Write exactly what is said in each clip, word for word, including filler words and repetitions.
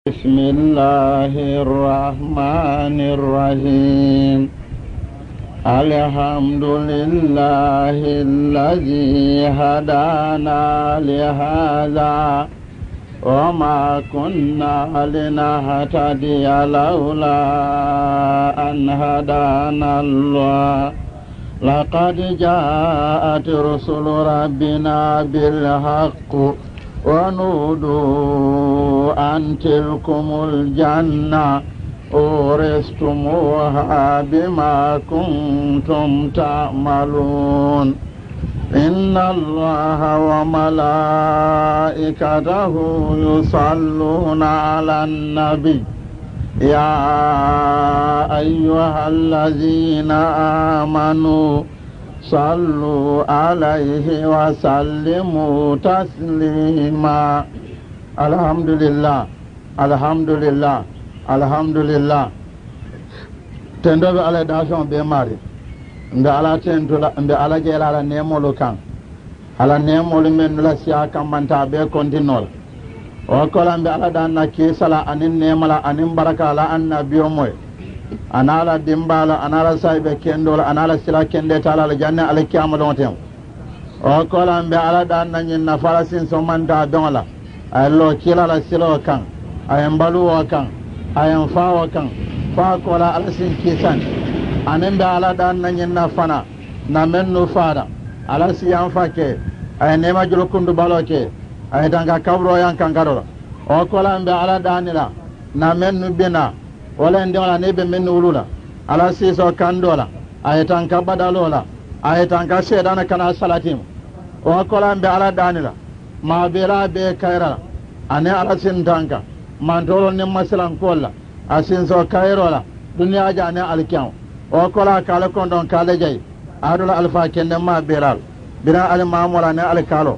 بسم الله الرحمن الرحيم الحمد لله الذي هدانا لهذا وما كنا لنهتدي لولا أن هدانا الله لقد جاءت رسل ربنا بالحق ونودوا أن تلكم الجنة أورثتموها بما كنتم تعملون إن الله وملائكته يصلون على النبي يا أيها الذين آمنوا صلوا عليه وسلموا تسليما الحمد لله الحمد لله الحمد لله tendo be ala dafon be mari nda ala tento nda ala jela ala nemolo kan ala nemolo men la siya kan manta be kontinol o kola be ala dan na ke sala anin nemala anin baraka ala annabiyo moy anala dimbala anala saybe kendola anala sila kende tala la janna ala kiyama don tem o kola be ala dan na nyin na farasin so manta donla allo kila la silo kan ayam balu o kan ayam fa o kan fa kola ala sin kisan anen be ala dan na nyin na fana na mennu fada ala siyan fake ay nema julo kundu baloke ay danga kabro yan kan garola o kola be ala danila na mennu bina wala ndi wala nebe mennu ulula ala siso kandola ay tanka badalola ay tanka shedana kana salatim o kola be ala danila ma bera be kaira ane ala sin tanka mantoro ne masalan kolla asin so kairola dunya jane alkiyan o kola kala kondon kala jay adula alfa kende ma beral bina al mamula ne al kalo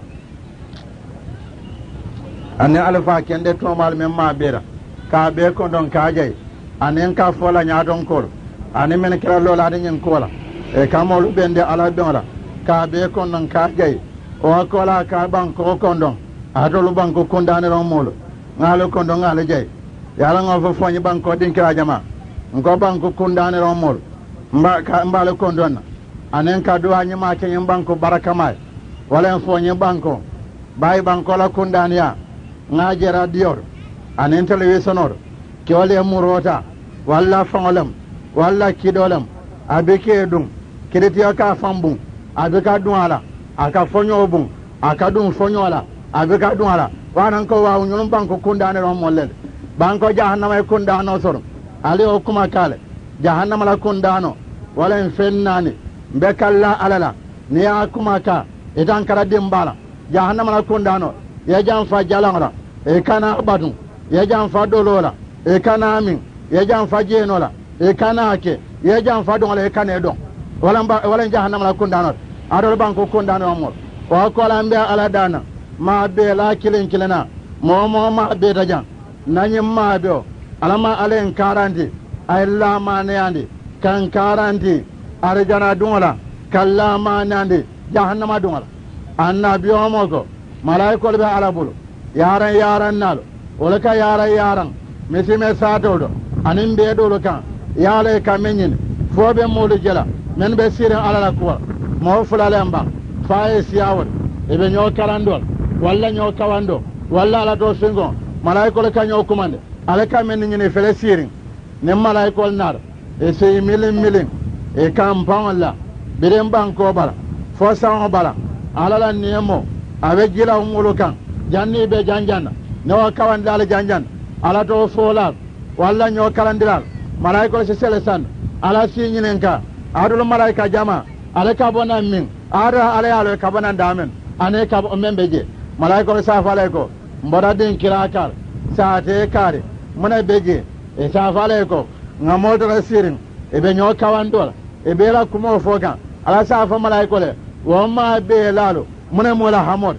ane alfa kende to mal men ma bera ka be kondon ka jay anen ka fola nyaadon kol ane men kira lola de nyen kola e kamolu bende ala donla ka be kondon ka jay o kola ka banko kondon adolu banko kondane ron molo ngalo kondon ngale jay yala ngo fo fonyi banko din kira jama ngo banko kondane ron molo mba ka mbale kondon anen ka duwa nyima ke nyim banko baraka mai wala fonyi banko bay banko la kondane ya ngaje radio anen television or ke wala murota walla fangolem walla kidolam abeke dum kireti aka fambun abeka dunala aka fonyo bun aka dum fonyo ala abeka dunala wanan ko wa nyulum banko kundane ron molle banko jahannama e kundano soro ali o kuma kale jahannama la kundano wala en fennani be kala alala ni ya kuma ka idan kala dimbala jahannama la kundano ya jam fa jalangara e kana badun ya jam fa dolola e kana min ya jam fa jenola e kana ke ya jam fa don e kana don wala mba wala jahannama la kundano adol banko kundano mo o ko la mbe ala dana ma be la kilin kilena mo mo ma be dajan nanyim ma be alama alen karanti ay la manandi kan karanti arjana donla kalla manandi jahannama donla annabi o mo ko malaiko be ala bulu yaran yaran nalo wala ka yaran yaran mesime satodo anin be dolo kan yale kamenyin fobe molu jela men be sire ala la ko mo fulale amba faye siyawol ebe nyo karandol walla nyo kawando walla ala do singo malaiko le kanyo kumande ala kamen nyine fele sirin ne malaiko nar e sey milin milin e kampon la biren banko bala fo sawo bala ala la nemo ave gila umulu kan janni be janjana ne wa kawan dal janjan ala to fola walla nyo kalandiral malaiko se sele san ala sinyinen ka adul malaika jama ala ka bona min ara ala ala ka bona damen ane ka membe je malaiko safa alayko mbora din kirakar saate kare muna beje e safa alayko ngamoto rasirin e be nyo kawandol e be la kumo fokan ala safa malaiko le wo ma be lalo muna mola hamod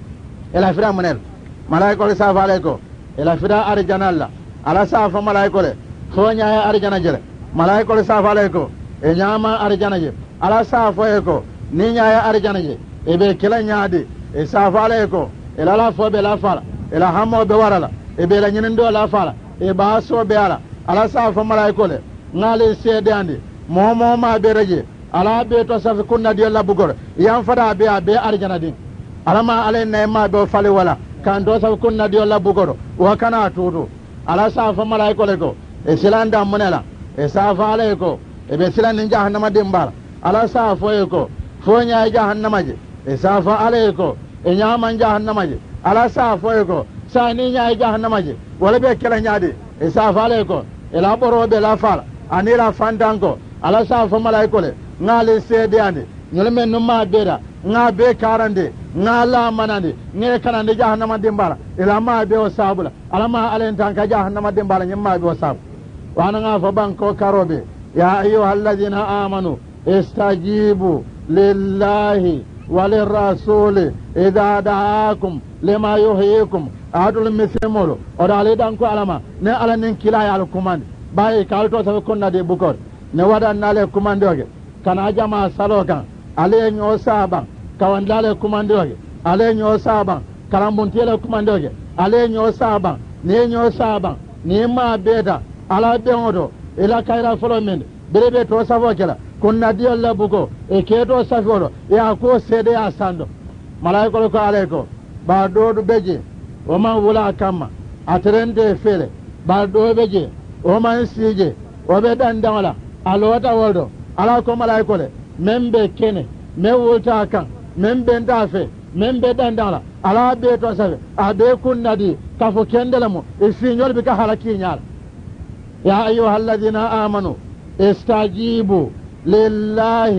ela fira munel malaiko safa alayko ela fira arjanalla ala safa malaiko le fo nyaa arjana jere malaiko safa alayko e nyama arjana je ala safa eko ni nyaa arjana je e be kila nyaade e safa alayko ela la fo be la fala ela hamo be warala e be la nyinen do la fala e ba so be ala ala sa fa malaiko le ngale sede andi momo ma be reje ala be to sa kunna di la bugor yam fada be be arjana din ala ma ale ne ma be fale wala kan do sa kunna di la bugor wa kana tudu ala sa fa malaiko le ko e silanda munela e sa fa ale ko e be silan jahannama dimbala ala sa fo e ko fo nya jahannama je e sa fa ale ko e nya man jahannama je ala sa fo e ko sa ni nya jahannama je wala be kala nyaade e sa fa ale ko e la boro be la fala anila fandango ala sa fo malaiko le ngale sede ande nyole men no ma beda nga be karande nga la manande nge kanande jahannama dimbala ila ma be o sabula ala ma alen tanka jahannama dimbala nyamma be o sabu wana nga fo banko karobe ya ayyuhalladhina amanu istajibu lillahi walirrasuli idha da'akum lima yuhyikum adul mislimulu odale danko alama ne ala nin kila ya al kumande baye kalto sa konna de bukor ne wada nale kumande oge kana jama salokan ale nyo saban kawandale kumande oge ale nyo saban karambuntele kumande oge ale nyo saban ne nyo saban ni ma beda ala bengodo ila kaira folo men berebe to savo kala kunna dio la buko e keto saforo ya ko sede asando malaiko ko aleko ba do do beje o man wula kama atrende fele ba do beje o man sije o be dan dawla alota woldo ala ko malaiko le membe kene me wulta kan membe ndafe membe dan dawla ala be to safe abe kunna di kafo kendela mo e signol bi ka halaki nyaal يا أيها الذين آمنوا استجيبوا لله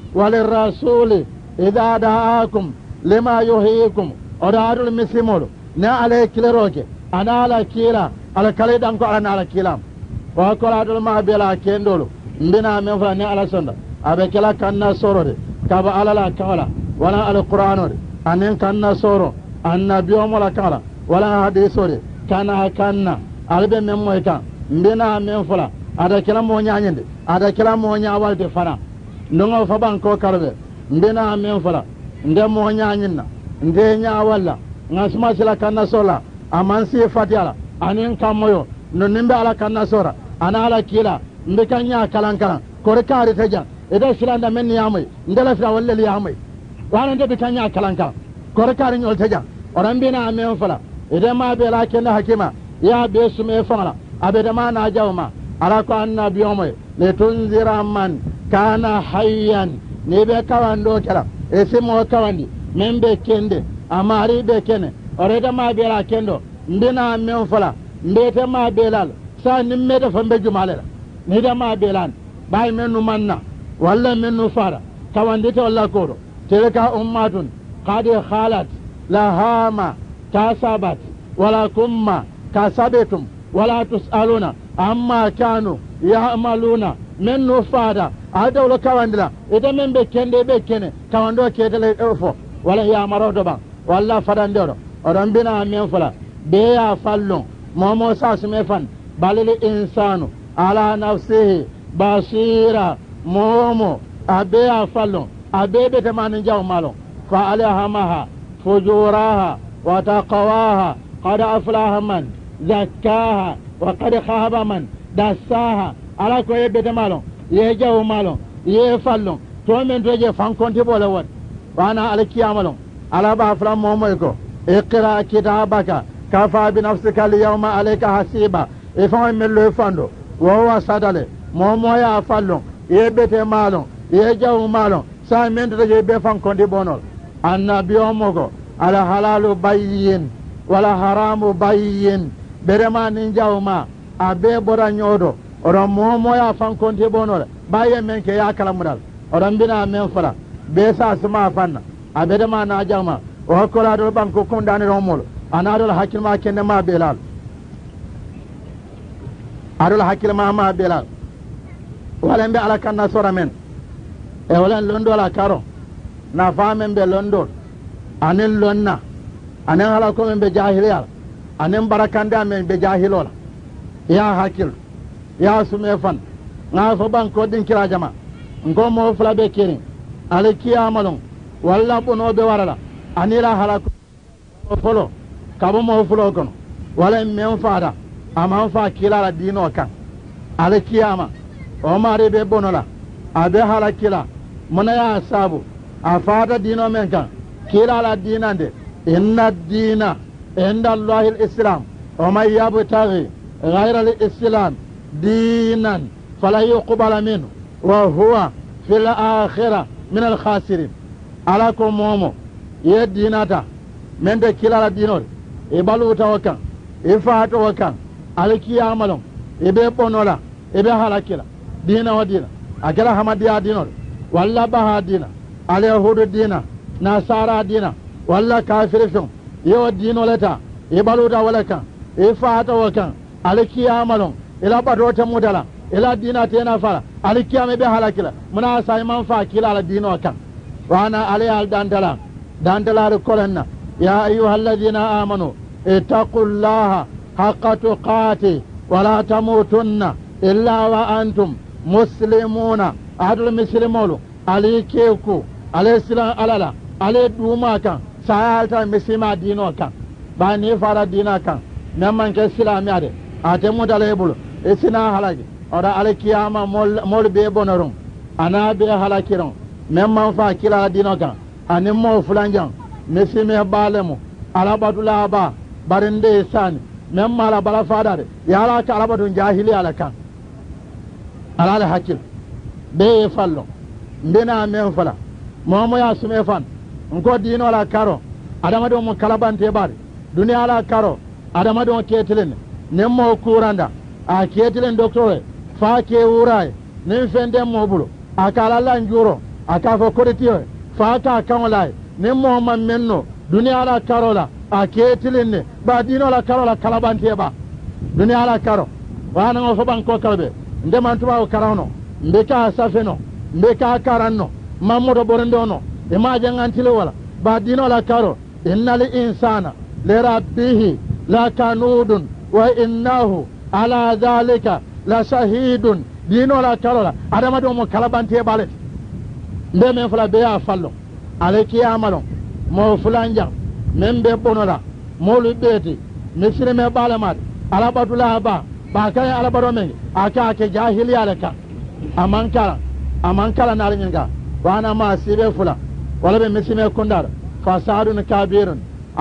وللرسول إذا دعاكم لما يحييكم أراد المسلمون نا على كيلروكي أنا على كيلا على كلي دانكو على على كيلام وأقول هذا ما بيلا كيندولو بنا من فلان على سنة أبي كلا كنا سورة كابا على لا كلا ولا على القرآن أنين كنا سورة النبي ولا كلا ولا حديث سورة كنا كنا ألبي من مويكان mbena men fula ada kala mo nyaanyende ada kala mo nyaawalde fana ndongo fa banko karbe mbena men fula nde mo nyaanyinna nde nyaawalla ngasma sila kanna sola amansi fatiala anin kamoyo no nimbe ala kanna sora ana ala kila mbe kanya kalan kalan kore kare taja eda silanda men yamai ndela fira wallel yamai wana nde be kanya kalan kalan kore kare nyol taja orambina men fula eda ma be la kenna hakima ya be sume fala abeda ma na jawma ala ko annabi omoy le tunzira man kana hayyan ne be kawando kala e simo kawandi membe kende amari be kene oreda ma be la kendo ndina men fala ndete ma be lal sa nimme da fambe jumale ni da ma be lan bay menu manna walla menu fara kawandi to Allah ko tilka ummatun qad khalat lahama kasabat wala kumma kasabetum ولا تسألون عما كانوا يعملون من نفادا هذا ولا كواندلا إذا من بكين دي بكين كواندو كيتل إرفو ولا يعمرو دبا ولا فداندورو ورمبنا من فلا بيا فالون مومو ساس مفن بل الإنسان على نفسه بصيرا مومو أبيا فالون أبي بتمان جاو مالون فعليها فجورها وتقواها قد أفلاح من زكاها وقد خاب من دساها على كو يبت مالون يجاو مالون يفالون تو من توجي فان كونتي بولا ود وانا على كيامالون على با فلان موميكو اقرا كتابك كفى بنفسك اليوم عليك حسيبا افهم من لو فاندو وهو صدله مومو يا فالون يبت مالون يجاو مالون سا من توجي be فان كونتي بونول النبي موكو على حلال بين ولا حرام بين berema ninjawma abe bora nyodo oro momo ya fan konti bonore baye men ke ya kala mudal oro mbina men fala be sa suma fanna abe de ma na jama o kola do banko kondani romol anadol hakil ma kenne ma belal adol hakil ma ma belal wala mbe ala kanna sora men e wala londo la karo na famen be londo anen lonna anen ala ko men be jahiliya anen barakanda men be jahilola ya hakil ya sume fan nga fo ban ko din kira jama ngo mo fla be kiri ale kiyamalon walla bono be warala anila halako folo kabo mo fulo kono wala men faada aman fa kila la dino kan ala kiyama o mari be bonola abe halakila muna ya sabu afada dino men kan kila la dinande inna dina inda allahi alislam wa man yabtaghi ghayra alislam dinan fala yuqbal minhu wa huwa fil akhirah min alkhasirin ala ko momo ye dinata men de kila la dino e baluta wakan e faato wakan ala kiyama lon e be bonola e be halakila dina wa dina akala hamadiya dino walla baha dina ala yahudu dina nasara dina walla kafir fion yo dino leta e baluta wala kan e faata wakan ala kiyama lon ila bato ta mudala ila dina tena fala ala kiyama be halakila muna sai man fa kila ala dino kan wana ala al dandala dandala kolenna ya ayyuhalladhina amanu ittaqullaha haqqa tuqati wala tamutunna illa wa antum muslimuna adul muslimolu ali keku ale silan alala ale duma kan sayalta misima dino kan ba ni fara dina kan namman ke silami ade ate mudale bulu isina halaki ora ale kiyama mol mol be bonorum ana be halakiron memman fa kila dino kan ani mo fulanjan misime balemu alabadula ba barinde sani memma la bala fadare yala ka alabadun jahili ala kan ala hakil be fallo ndena men fala momo ya sume fan ngo dino la karo adama do mo kalabante bare duniya la karo adama do ketelen nemmo kuranda a ketelen docteur fa ke uray nen fende mo bulo akala la njuro aka fo kodetiyo fa ka kanolay nemmo man menno duniya la karo la a ketelen ne ba dino la karo la kalabante ba duniya la karo wana ngo fo banko kalbe ndeman tuba o karano mbeka safeno mbeka karanno mamudo borendono e ma jangantile wala ba dino la karo innal insana li rabbihi la kanudun wa innahu ala dhalika la shahidun dino la karo la adama do mo kalabante balet nde men fala be ya fallo ale kiyamalo mo fulanja men be bonola mo lu beti misire me balamat ala badula ba ba kay ala baro men aka ke jahiliya la ka amankala amankala naringa wana ma sibe fula wala be misime kundar fasadun kabirun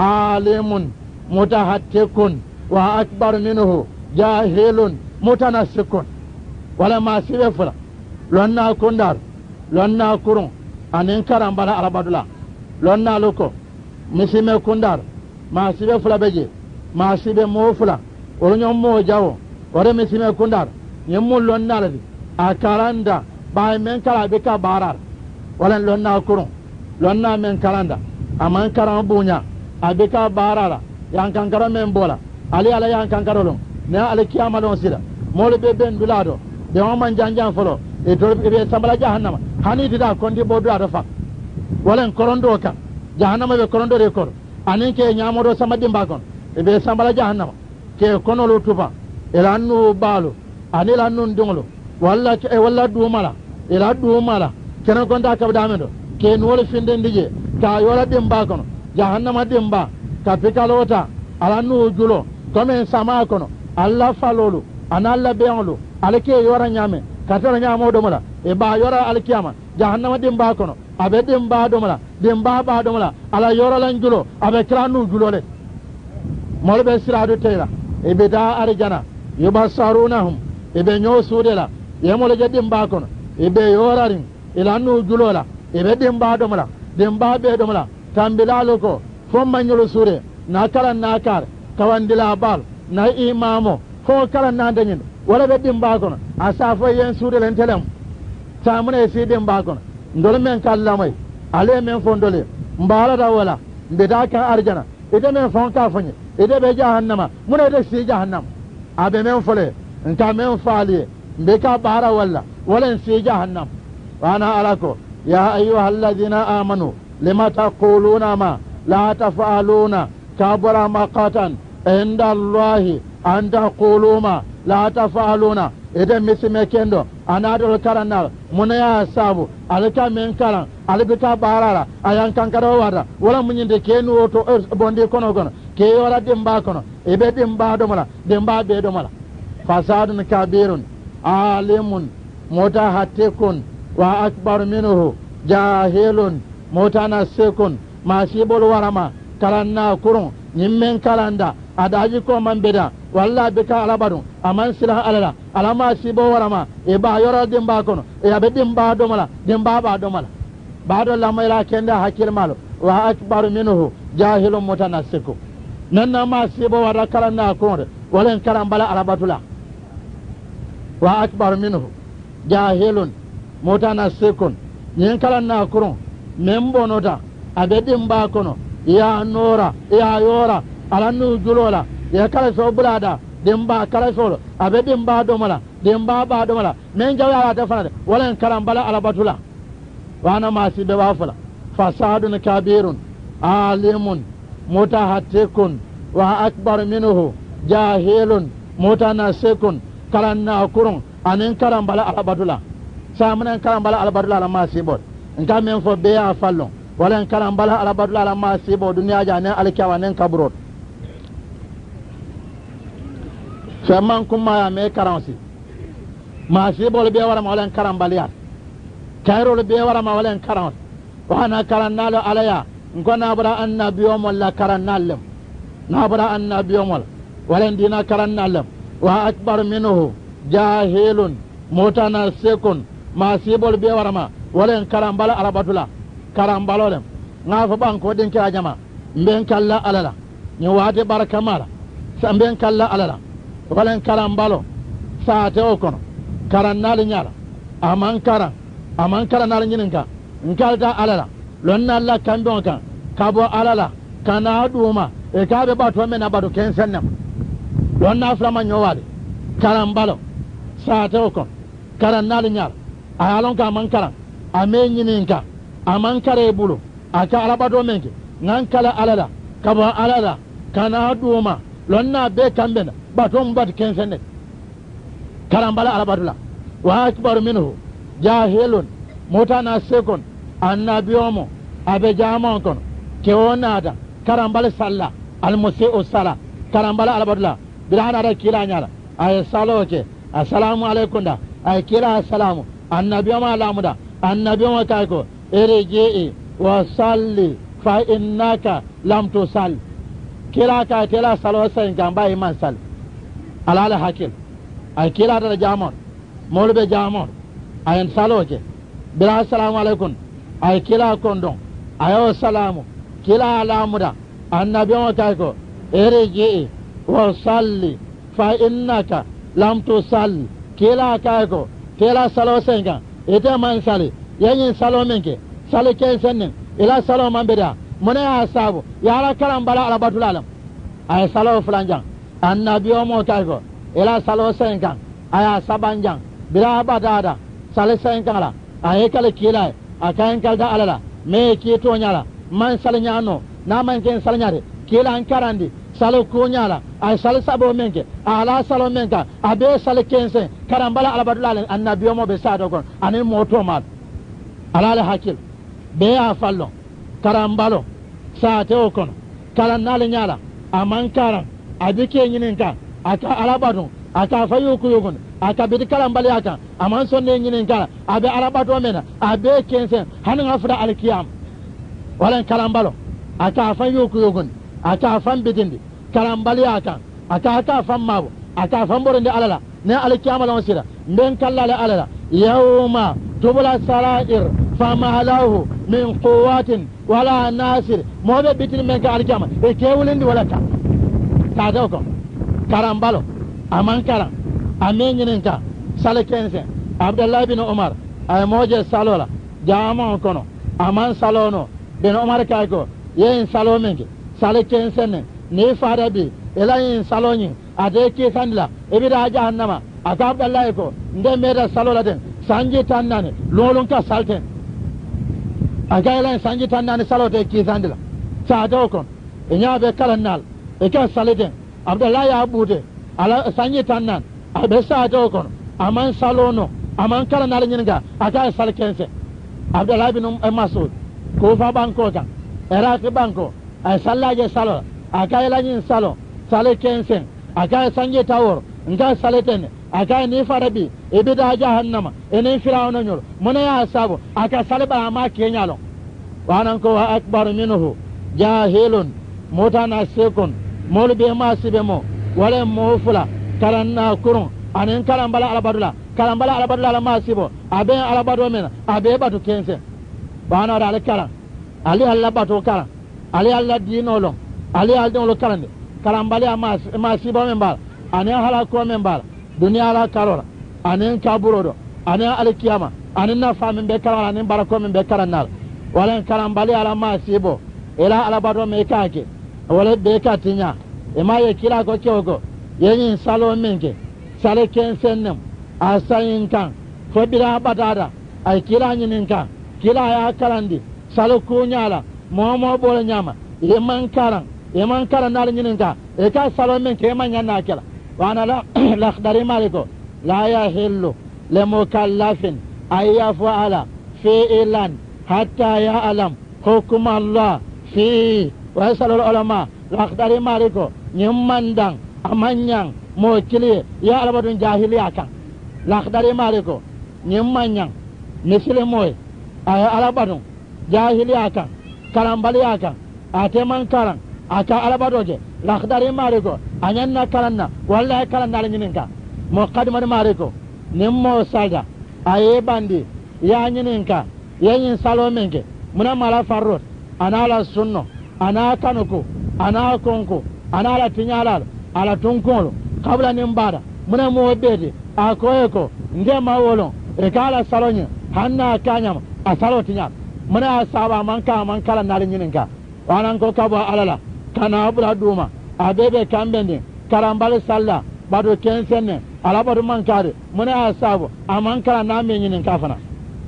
alimun mutahattikun wa akbar minhu jahilun mutanassikun wala ma sibe fula lonna kundar lonna kurun anin karam bala alabadula lonna loko misime kundar ma sibe fula beje ma sibe mo fula onyo mo jawo wala misime kundar nyemul lonna ladi akaranda ba men kala be ka barar wala lonna kurun lonna men kalanda aman karam bunya abika barara yan kankara men bola ali ala yan kankara lon ne ala kiyama don sida mole be ben dulado de on man janjan folo e to be sambala jahannama hani dida kondi bodu ada fa wala korondo kan jahannama be korondo re kor anin ke nyamodo samadi mbakon e be sambala jahannama ke kono lo tuba elannu balu anila nun dunglo walla e walla dumala ila dumala kenan konda ka damendo ke nuwol finden dije ka yola dimba kono jahannama dimba ka pikalota ala nu julo comme sama kono alla falolu analla beonlu alake yora nyame katara nyamo do mala e ba yora alkiyama jahannama dimba kono abe dimba do mala dimba ba do mala ala yora lan julo abe kranu julo le molbe siradu teyla e be da arjana yubasarunahum e be nyo sudela yemole je dimba kono e be yorarin ila nu julo la e be dimba do mala dimba be do mala tambilalo ko fomma nyolo sure na kala na kar kawandila bal na imamo fo kala na danyin wala be dimba kono asafo yen sure len telem tamune si dimba kono ndol men kala mai ale men fondole mbala da wala be da ka arjana ide men fon ka fonye ide be jahannama mune de si jahannam abe men fole nta men fali be ka bara wala wala si jahannam wana alako ya ayyuhalladhina amanu lima taquluna ma la taf'aluna kabura maqatan inda Allahi an taqulu ma la taf'aluna idan misime kendo anadol karanal munaya sabu alka men karan albita barara ayan kankaro wada wala munyinde kenu to bondi kono kono ke yora dimba kono ibe dimba do mala dimba be do mala fasadun kabirun alimun mutahattikun wa akbar minhu jahilun mutanasikun masibul warama kalanna kurun nyimmen kalanda adaji ko man beda walla bika alabadu aman sila alala alama sibo warama e ba yoro dimba kono e abe dimba do mala dimba ba do mala bado la mayla kenda hakil malo wa akbar minhu jahilun mutanasiku nanna ma sibo wara kalanna kurun wala kalam bala alabatula wa akbar minhu jahilun mutanasikun nyen kalanna kurun membonota abe dimba kono ya nora ya yora alannu julola ya kala so bulada dimba kala so abe dimba do mala dimba ba do mala men jaw ya ta fana wala karam bala ala batula wana ma si be wafala fasadun kabirun alimun mutahattikun wa akbar minhu jahilun mutanasikun kalanna kurun anen karam bala ala batula samana karam bala ala batula la ma si bot ngam men fo be ya fallon wala karam bala ala batula la ma si bo dunya ja ne alkiyawa nen kaburot femman kuma ya me karansi ma si bol be wara ma wala karam baliyat kairo be wara ma wala karam wana karannalo alaya ngona bra annabiyum wala karannalem na bra annabiyum wala dina karannalem wa akbar minhu jahilun mutanasikun ma si bol be wara ma wala karam bala arabatula karam balolem ngafa banko den ka jama mben kala alala ni wade barakamala samben kala alala walen karan balo saate o kono karan naali ñaala aman karan aman karan naali ñinin ka nkalta alala lonna alla kambe on kan kabo alala kana duma e kabe bato men abado kensennem lonna flama ñowade karan balo saate o kono karan naali ñaala ayalon ka aman karan ame ñinin ka aman kare bulu aka alabato menke ngan kala alala kabo alala kana duma lonna be kambe na batom bat kensene karambala alabatula wa akbar minhu jahilun mutana sekon annabiyomo abe jamon kon ke onada karambala salla almusi'u sala karambala alabatula birana da kila nyala ay saloke assalamu alaikum da ay kila assalamu annabiyomo alamuda annabiyomo kayko erejee wa salli fa innaka lam tusalli kila ka kila salo sen gamba iman sal alala hakil ay kila da jamon molbe jamon ayen saloje bila assalamu alaikum ay kila kondon ayo salamu kila alamuda annabi on kayko erji wa salli fa innaka lam tusalli kila kayko kila salo sen ga ite man sali yen salo menke sale kensen ila salo man beda mona asabu yara karam bala ala batulalam ay salo flanjang annabi o mo kayko ila salo senkan aya sabanjang bila badada sale senkan la ay kala kila akayen kalda alala me kito nyala man sale nyano na man ken sale nyade kila ankarandi salo ko nyala ay sale sabo menke ala salo menka abe sale kensen karam bala ala batulalam annabi o mo be sado kon anin moto mat alala hakil be ya fallo karam balo saate o kono kala nale nyala aman karan abike nyinin ka aka alabadu aka fayu kuyugun aka bidi kalam bali aka aman sonne nyinin ka abe alabadu mena abe kensen hanin afra alkiyam wala kalam balo aka fayu kuyugun aka fan bidindi kalam bali aka aka aka fan mabu aka fan borinde alala ne alkiyam la wasira ben kallala alala yawma tubla sarair fama lahu min quwwatin wala nasir mobe bitin men ka alkiyama e kewulindi wala ta ta ko karambalo aman karam amenyinen ka sale kense abdullah bin umar ay moje salola jama kono aman salono bin umar kay ko yen salo menke sale kense ne ni fara bi elayin saloni ade ki sandla e bi da jahannama aka abdullah ko nde meda salola den sanji tannane lolon ka salten aga elayin sanji tannane salote ki sandla sa do kon e nyaabe kala nal e ka saleten abdullah ya bude ala sanyi tannan abe sa do kon aman salono aman kala nal nyinga aka sal kense abdullah bin masud ko fa banko kan iraq banko ay sallaje salo aka ela nyin salo sale kensen aka sanje tawor nga saleten aka ni farabi ibida jahannama enen firawna nyol mona ya sabo aka salba ma kenyalo wanan ko akbar minhu jahilun mutana sekon molbe ma sibemo wala mofula karanna kurun anen karambala alabadula karambala alabadula la masibo abe alabado men abe batu kensen bana dal kala ali alla batu kala ali alla dinolo ali aldo lo kalande karambala mas masibo men bal anen hala ko men bal dunya la karola anen kaburodo anen alkiyama anen na famin be kala anen barako men be karanal wala karambala ala masibo ela alabado me kake wala be katinya e ma ye kila ko kyogo yen salo menke sale kensennem asayin kan fo bira badada ay kila nyinin kan kila ya kalandi salo kunyala momo bol nyama e man karan e man karan nal nyinin kan e ka salo menke man nyanna kala wana la la khdari maliko la yahillu limukallafin ayyafu ala fi'lan hatta ya'lam hukm Allah fi wa salul ulama la khdari maliko nyimandang amanyang mo kili ya alabadun jahiliya kan la khdari maliko nyimanyang misile moy ay alabadun jahiliya kan karambaliya kan ateman karan aka alabadoje la khdari maliko anyanna karanna wallahi karanna alnyininka muqaddimar maliko nimmo salda aye bandi ya nyininka yanyin salomenke muna mala farrot anala sunno ana kanuko ana konko ana la tinyala ala tunkolo kabla nimbada muna mo bede akoyeko ndema wolon e kala salonya hanna kanyama asalo tinya muna saba manka mankala nalin yininka wanan ko kabo alala kana abura duma abebe kambende karambal salla bado kensenne ala bado mankare muna sabo amankala na men yininka fana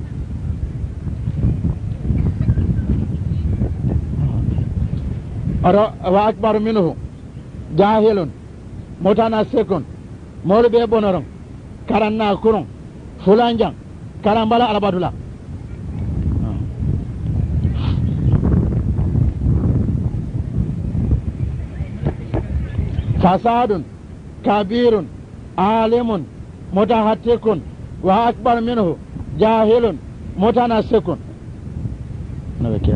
ara wa akbar minhu jahilun mutana sekon molu be bonoron karanna kurun fulanjang karambala alabadula fasadun kabirun alimun mutahattikun wa akbar minhu jahilun mutana sekon nabekiya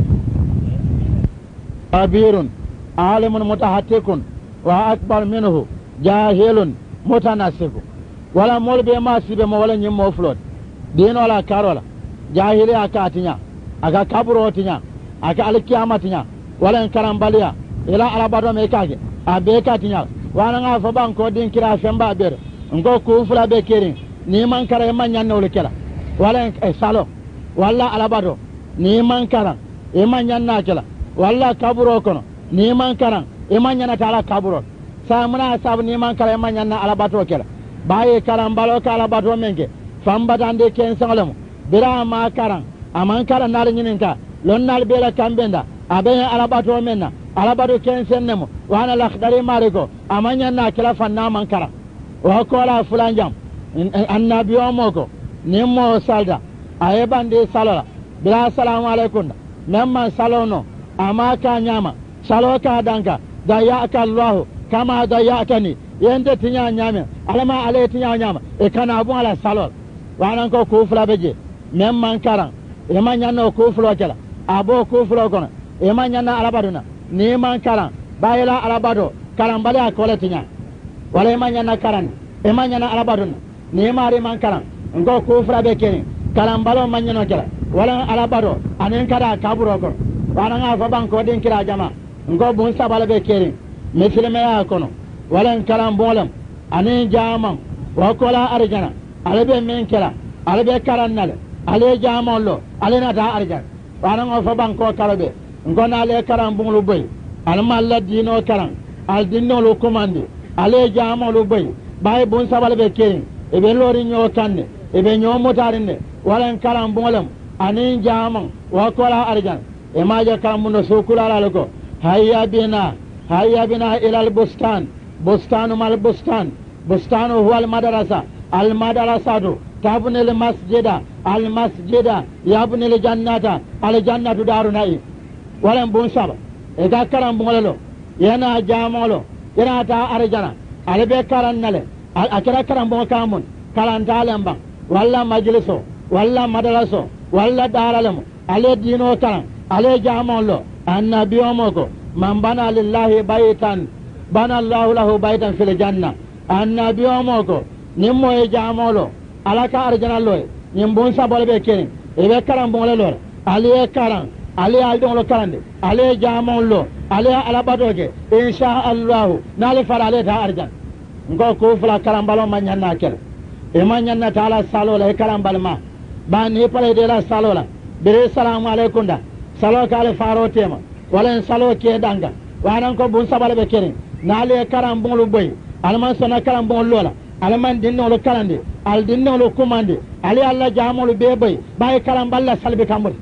kabirun alimun mutahattikun wa akbar minhu jahilun mutanasiku wala molbe ma sibe mo wala nyimmo flot dino la karola jahili akatinya aga kaburo tinya aga alkiyama tinya wala karambaliya ila alabado me kage abe katinya wana nga fa banko din kira femba ber ngo ku fula be kerin ni man kare man nyanno le kala wala e salo wala alabado ni man kara e man nyanna kala wala kaburo kono ni man karan e man nyana tala kaburo sa muna sabu ni man kala e man nyanna alabato kala baye karan balo kala bato menke famba dande ken sangalamo bira ma karan aman kala nal nyininka lon nal bela kambenda abe alabato menna alabato ken sennemo wana la khdari mariko amanya na kala fanna man kara wa ko la fulanjam annabiyo moko nimmo salda aye bande salola bila assalamu alaikum memman salono amaka nyama saloka danka da ya'ka Allah kama da ya'kani yende tinya nyame alama ale tinya nyama e kana abu ala salol wanan ko ko fula beje memman karan e manya no ko fula kala abo ko fula kono e manya na alabaduna ni man karan bayila alabado karan bale akole tinya wala e manya na karan e manya na alabaduna ni mari man karan ngo ko fula be kene karan balo manya no kala wala alabado anen kada kaburo kono wana fa banko din kira jama ngo bun sabala be kere mislime ya kono wala kalam bolam anen jama wa kola arjana alabe men kira alabe karannale ale jama lo ale na da arjana wana ngo fa banko karabe ngo na le karam bun lu boy al malla dino karam al dino lo komande ale jama lo boy bay bun sabala be kere e be lori nyo kanne e be nyo motarinde wala karam bolam anen jama wa kola arjana e maja kamuno sukula lalako hayya bina hayya bina ila albustan bustanu mal bustan bustanu huwa almadrasa almadrasatu tabni almasjida almasjida yabni aljannata aljannatu daru na'i wala bun saba e ga karam bungolo yana jamolo ina ta arjana ale be karan nale akira karan bon kamun karan talam ba walla majliso walla madaraso walla daralam ale dino karan ale jamon annabi omoko man bana lillahi baytan bana allah lahu baytan fil janna annabi omoko nimmo e jamolo alaka arjana lo nimbon sabole be kene e be karan bon le lo ali e karan ali aldon lo karande ali jamon lo ali alabadoge insha allah nale fara ale ta arjan ngo ko fula karan balon manyanna kel e manyanna taala salola e karan balma ba ni pale de la salola bere salamu alaikum da salo kale faro tema wala salo ke danga wanan ko bun sabale be kene nale karan bon lo boy alman sona karan bon lola alman dinno lo karande al dinno lo kumande ali alla jamolu be boy bay karan balla salbe kamul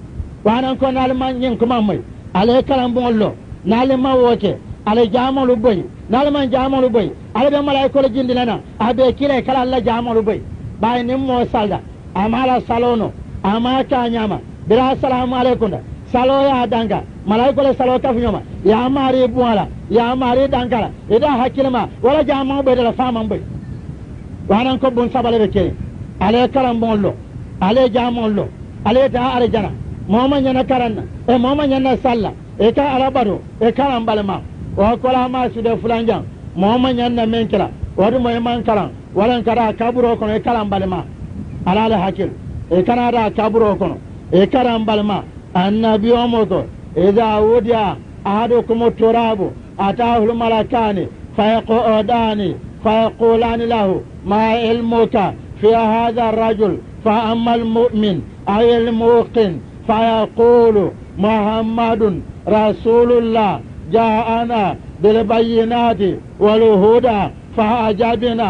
wanan ko nale man nyen kuma moy ale karan bon lo nale ma woke ale jamolu boy nale man jamolu boy ale be malaiko le jindilana abe kile kala alla jamolu boy bay nimmo salda amala salono amaka nyama bira assalamu alaikum salo ya danga malaiko le salo kafu nyoma ya mari buala ya mari dangala ida hakilma wala jamu be de la fama boy wanan ko bun sabale be kene ale karam bonlo ale jamollo ale ta arjana moma nyana karanna e moma nyana salla e ka arabado e karam balma o kola ma su de fulanjang moma nyana menkela wadu mo man karam wala kara kaburo kono e karam balma ala ala hakil e kana da kaburo kono e karam balma annabi omoto idha wudiya ahadukum turabu atahu malakani fayaqudani فيقولان له ما علمك في هذا الرجل فأما المؤمن أي الموقن فيقول محمد رسول الله جاءنا بالبينات والهدى فأجابنا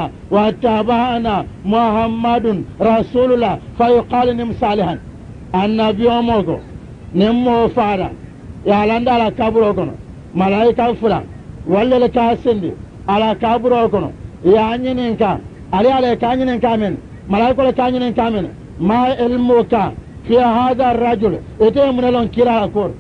واتبعنا محمد رسول الله فيقال نم صالحا النبي أموكو نمو فارا يعلن على كبروكو ملائكة فلا ولا لكاسندي ala kaburo kono ya nyinin ka ali ala ka nyinin ka men malaiko le ka nyinin ka men ma ilmuka fi hadha ar-rajul ete munalon kira akor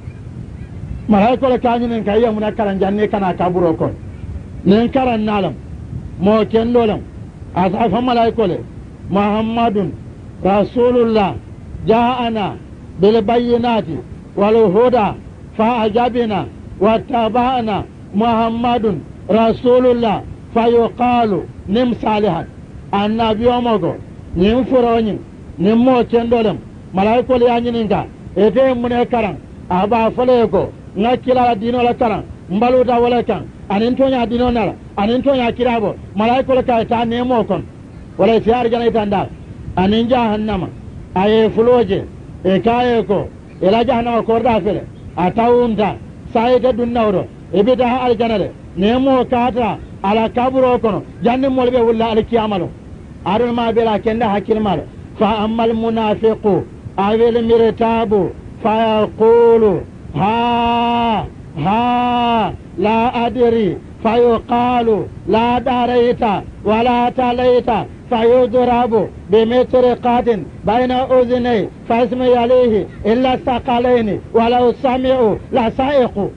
malaiko le ka nyinin ka ya munakaran janne kana kaburo kono nen karan nalam mo ken dolam asafa malaiko le muhammadun rasulullah ja'ana bil bayyinati wal huda fa ajabina wa tabana muhammadun rasulullah fayuqalu nim salihan annabi omogo nim furoñin nim mo kendolem malaikol yañininka ete mune karan aba fole ko ngakkilala dino la karan mbaluta wala kan anin toña dino nala anin toña kirabo malaikol ka ta nemo kon wala ti arjana itanda anin jahannama aye fuloje e kaye ko ela jahannama korda fele atawunta sayete dunnawdo e bita aljana le nemo kata ala kaburo kono janni molbe wala al kiyamalo arun ma bela kenda hakil malo fa amal munafiqu awil mirtabu fa yaqulu ha ha la adri fa yuqalu la darayta wala talayta فيضرب بمطرقات بين أذني فاسمي عليه إلا الثقلين ولو سمعوا لسائقوا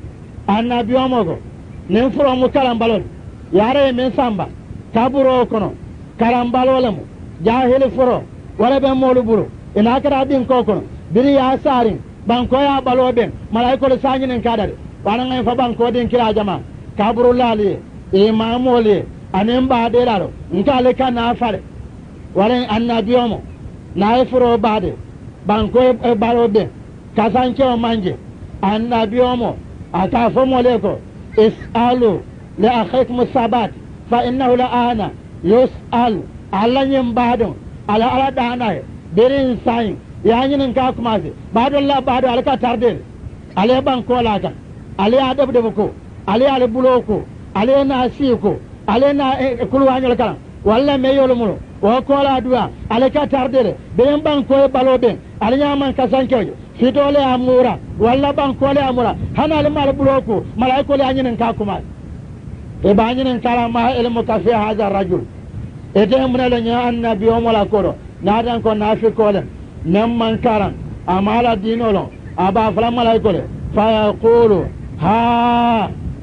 النبي أمغو ننفرو مكالم بالون ياري من سامبا كابورو كنو كالم بالولمو جاهل فرو ولا بمولو برو إن أكرا دين كوكنو بري ياسارين بانكو يا بالو بين ملايكو لسانجين انكادر وانا فبانكو دين كلا جماعة كابورو لالي إمامو لي anin baade laro nkale kana fare wala annabi omo na ifro baade banko e barobe kasanke o manje annabi omo aka fomo leko isalu li akhikum sabat fa innahu la ana yusal alla nyim baado ala ala dana berin sai yanyin ka kuma se baado la baado alka tarde ale banko laka ale adab de ko ale ale buloko ale na siko alena kulu wanyol kala walla me yolo mulo wa kola dua aleka tardere ben ban ko balo ben alnya man kasanke fitole amura walla ban ko le amura hana le mal buloko malaiko le anyin ka kuma e banyin kala ma ilmu ka fi hada rajul ete mun le nya annabi o mala koro nadan ko nafiko le nem man karan amala dinolo aba fala malaiko le fa yaqulu ha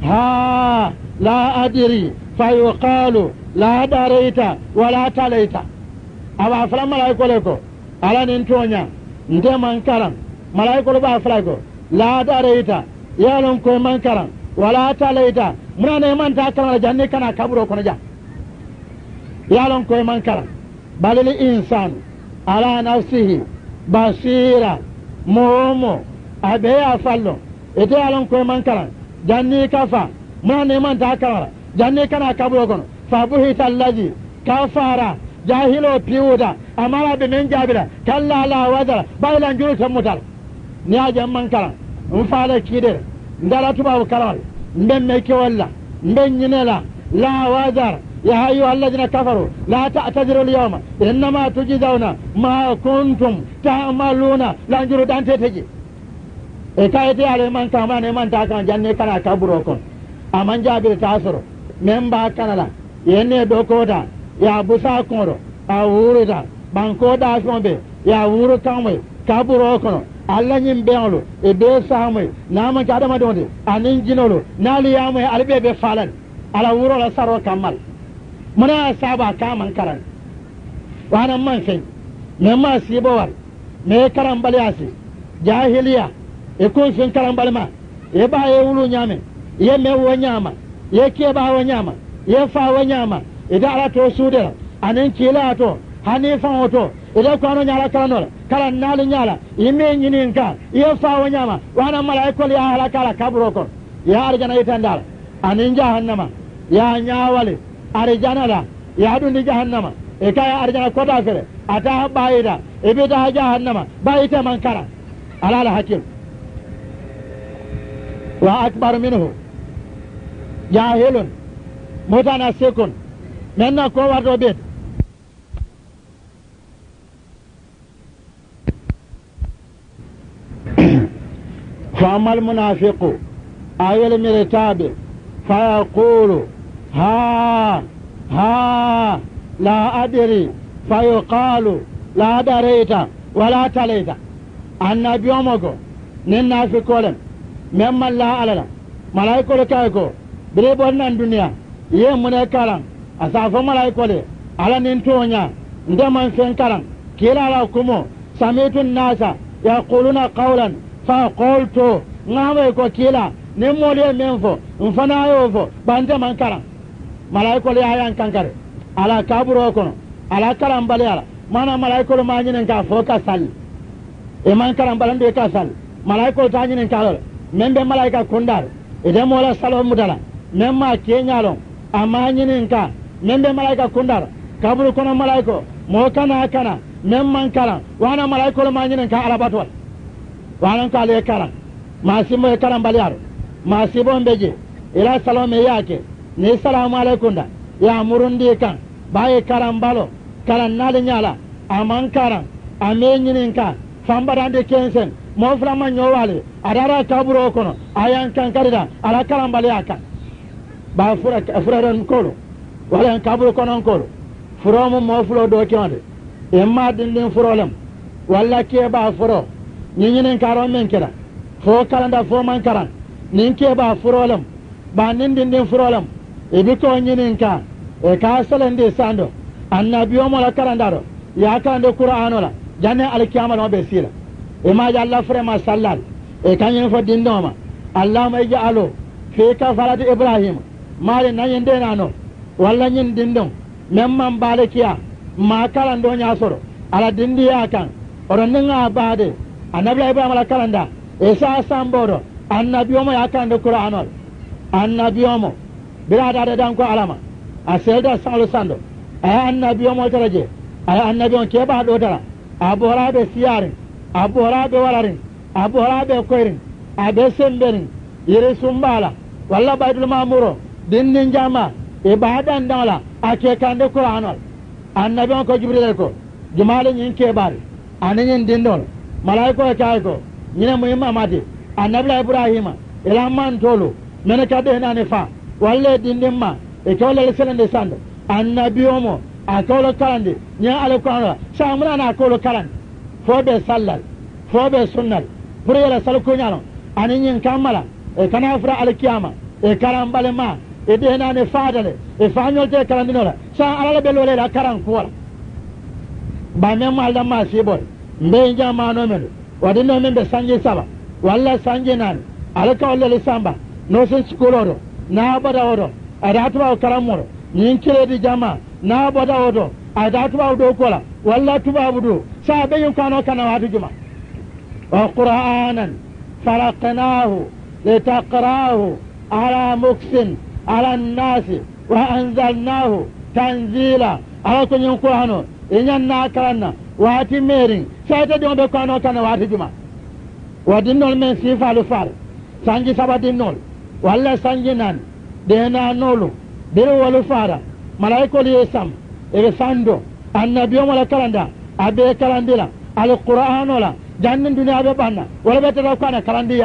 ها لا أدري فيقال لا دريت ولا تليت أبا فلا ملايكو لكو على ننتونيا نت من كرم ملايكو لبا فلاكو لا دريت يالون كو من كرم ولا تليت منا نمان تاكرم جاني كنا كبرو كنجا يالون كو من كرم بل الإنسان على نفسه بصيرة مومو أبي أفلو إتي يالون كو من كرم جاني كفا منا نمان تاكرم جاني كنا كبرو كنو فبهت الذي كفر جاهلو بيودا أمارا بمن جابلا كلا لا وزر بايلا نجول سموتال نياجا من كلام نفعل كيدر ندالا تباو كلام نبن ميكي ولا نبن ينلا لا وزر يا أيها الذين كفروا لا تعتذروا اليوم إنما تجزون ما كنتم تعملون لا نجول دانتي تجي إكايتي على من كمان من تاكان جاني كنا كبروكم أمان جابل تاسرو من باكنا لا يني دوكودا ya busa koro a wuru da banko da shombe ya wuru kamwe kaburo kono alla nyim beolo e be samwe na man ka dama donde anin jinolo nali yamwe albe be falan ala wuro la saro kamal muna saba kaman karan wana man sai me ma sibo war me karam baliasi jahiliya e ko fin karam balma e ba e wulu nyame ye me wo nyama ye ke ba wo nyama ye fa wo nyama ida ala to sude anen kila to hanifa oto ida ko ano nyala kala nola kala nali nyala ime nyinin ka ye fa wanyama wana malaiko ya hala kala kabro ko ya arjana itandala anen jahannama ya nyawale arjana la ya dundi jahannama e kaya arjana ko da fere ata bayida e be da jahannama bayita man kara ala la hakim wa akbar minhu jahilun mutanasikun menna ko wardo bet فأما المنافق أيل مرتاب فيقول ها ها لا أدري فيقال لا دريت ولا تليت النبي يومكو ننا في كولم ممن لا على ملايكو لكايكو بريبونا الدنيا يمنا كلام أسافو ملايكو لي على ننتونيا ندمان فين كلام كلا لا كمو سميت الناس يقولون قولا فقلت ngame ko kila ne mole menfo mfana yofo bande man kara malaiko le ayan kankare ala kaburo kono ala karam bale ala mana malaiko le manyinen ka fo ka sal e man karam balande ka sal malaiko ta nyinen ka lol membe malaika kundar e de mola salo mudala memma kenyalo amanyinen ka membe malaika kundar kaburo kono malaiko mo kana kana memman kara wana malaiko le manyinen ka ala batwal wana ka le kara masimo e karam baliyaro masibo mbeje ila salome yake ni salamu alaikum da ya murundi kan baye karam balo karan nale nyala aman karam amenyinin ka fambarande kensen mo frama nyowale adara kaburo kono ayan kan karida ala karam baliyaka ba fura fura kolo wala kaburo kono kolo furomo mo fulo do kionde e ma dindin furolem walla ke ba furo nyinin karo men kira fo kalanda fo man karan nin ke ba furolam ba nin din din furolam e bi ko nyinin ka e ka salande sando annabiyo mo la karanda do ya kande qur'ano la janne al kiyama no be sila e ma ja allah frema sallal e kanyen fo din do ma allah ma ja'alo fi ka farati ibrahim mare nanyen de nano walla nyin din dum memman balekiya ma kalando nya soro ala dindi ya kan oron ninga baade annabi ibrahim la kalanda esa samboro annabi omo yakande qur'anol annabi omo birada da dan ko alama a selda sanglo sando ay annabi omo taraje ay annabi on keba do dara abora be siyare abora be walarin abora be koirin abe semberin yere sumbala walla baydul mamuro dinnin jama ibadan dala ake kande qur'anol annabi on ko jibril ko jumale nyin kebal anen dindol malaiko kay ko ñine muhimma mati annabla ibrahima ila man tolo mena kade na ne fa walle dindimma e kawle selende sando annabi omo a kawlo kalande nya ala ko ala samuna na kawlo kalan fo be sallal fo be sunnal pour yala sal ko nyano ani nyin kamala e kana fura al kiyama e karambale ma e dena ne fadale e fanyo te karandinola sa ala be lole la karan kuwala ba men mal da ma sibol mbe jama no men wadi no men be sanje saba walla sanje nan ala ka walla samba no sen skoloro na bada odo adatu ba karamoro nin kire di jama na bada odo adatu ba do kola walla tuba budu sa be yun kano kana wadu juma wa qur'anan faraqnahu litaqra'ahu ala muksin ala an-nas wa anzalnahu tanzila ala ko nyun qur'ano inyan na karanna wati merin sai ta don be kano kana wadu juma wadin nol men sifalu fal sanji sabadin nol walla sanji nan dena nolu biro walu fara malaiko li sam e sando annabiyo wala kalanda abe kalandila alquran wala jannin duniya be banna wala be tara kana kalandiya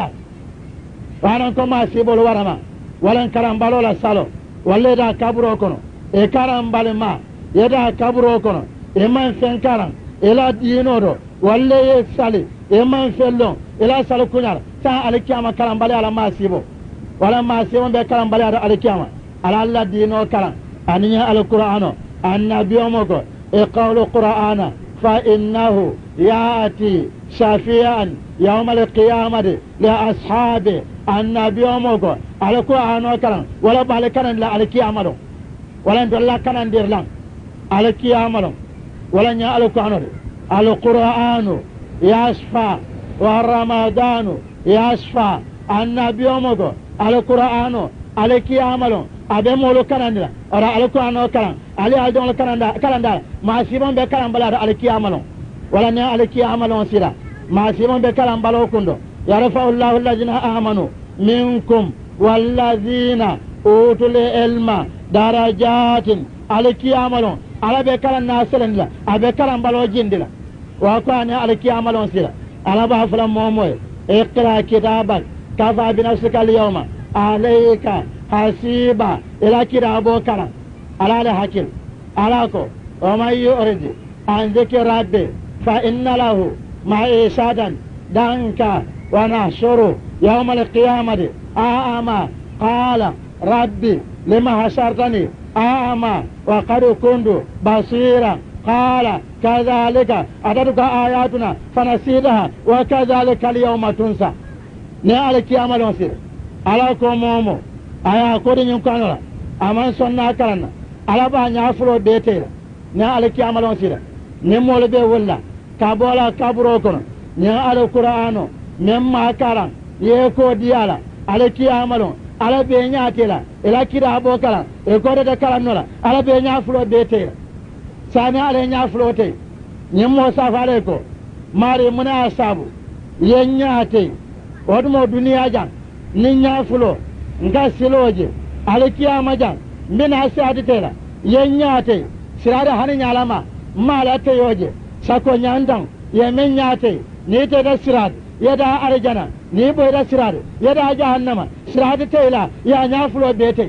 waran ko ma sibol warama wala karambalo la salo walla da kaburo kono e karambale ma yeda kaburo kono e man fen karam ela dinodo walla ye sali e man fellon ela salo kunyar sa alkiyama karambale ala ma sibo wala ma sibo be karambale ala alkiyama ala alla dino karam aniya alqur'ano annabiyo moko e qawlu qur'ana fa innahu yati shafi'an yawm alqiyamati li ashabi annabiyo moko alqur'ano karam wala bale karam la alkiyama wala ndolla kanan dirlan alkiyama wala nya alqur'ano alqur'anu yashfa wa ramadanu yashfa annabiyo moko alqur'ano alkiyama abe molo kanandira ora alqur'ano karan ali aldon kananda kalanda ma sibon be karan bala alkiyama wala ne alkiyama sira ma sibon be karan balo kundo yarfa'u Allahu alladhina amanu minkum walladhina utul ilma darajatin alkiyama ala be karan nasalanda abe karan balo jindila wa qani alkiyama sira ala ba fala momoy iqra kitabak kafa bi nafsika alyawma alayka hasiba ila kira abokara ala la hakil alako wa may yurid an dhikri rabbi fa inna lahu ma'ishadan danka wa nahshuru yawm al-qiyamati a'ama qala rabbi lima hashartani a'ama wa qad kuntu basira qala kadhalika ataduka ayatuna fanasitaha wa kadhalika al-yawma tunsa ne al-qiyamah lonsir alako momo aya kodi nyum kanora aman sonna karanna alaba nya fulo betela ne alkiyama lon sira ne mole be walla kabola kaburo kono ne alqur'ano memma karan ye ko diala alkiyama lon ala be nya tela ila kira abokala e ko de karannola ala be nya fulo betela sani ala nya fulo te nyimmo safare ko mari muna asabu ye nyaate odmo duniya jan ni nya fulo nga siloje alkiyama jan min hasati tela yenyate sirada hani nyalama mala te yoje sako nyandang ye men nyate ni te da sirad yada arjana ni boy da sirad yada jahannama sirad tela ya nyafulo bete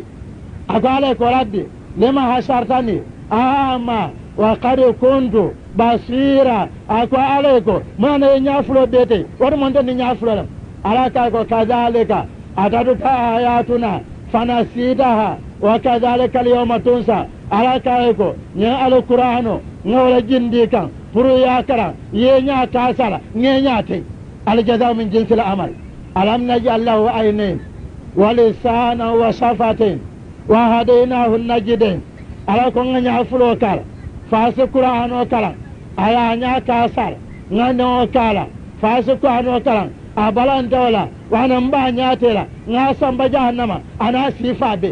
agale ko rabbi lema hasartani ama wa qad kuntu basira akwa aleko mana nyafulo bete wadu monde ni nyafulo alaka ko kadhalika ataduka ayatuna fanasitaha wa kadhalika al-yawma tunsa alaka ko nya al-qur'ano ngola jindikan puru yakara yenya kasala ngenya te al-jazaa min jinsi al-amal alam naj'al lahu aynayn wa lisanan wa shafatain wa hadaynahu an-najdain alako nganya fulo kala fasu qur'ano kala aya nya kasala ngano kala fasu qur'ano kala abalan dawla wana mba nyatela ngasa mba jahannama ana sifa be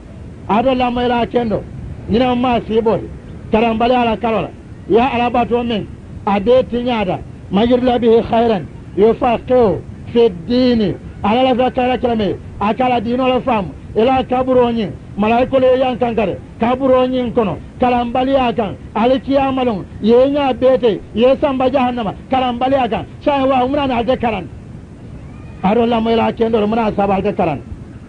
ado la mayla kendo nina ma sibol karambale ala karola ya alabato men ade tinyada majirla bihi khairan yufaqihu fi ad-din ala la fakara kalame akala dino la fam ila kaburonyi malaiko le yankankare kaburonyi kono karambale akan alkiyamalon yenya bete yesamba jahannama karambale akan sai wa umrana ade karan aro la moy la kendo muna sabal de karan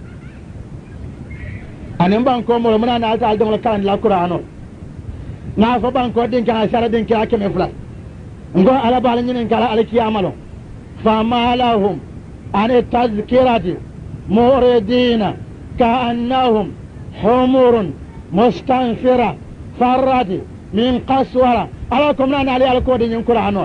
anen ban ko mo muna na ta aldo karan la qur'ano na fa ban ko din kan sara din ka keme fula ngo ala bal nyinen kala alkiyamalo fa malahum an tazkirati muridina كأنهم حمر مستنفرة فرد من قسورة ألاكم لا نعلي على كود ينكر عنور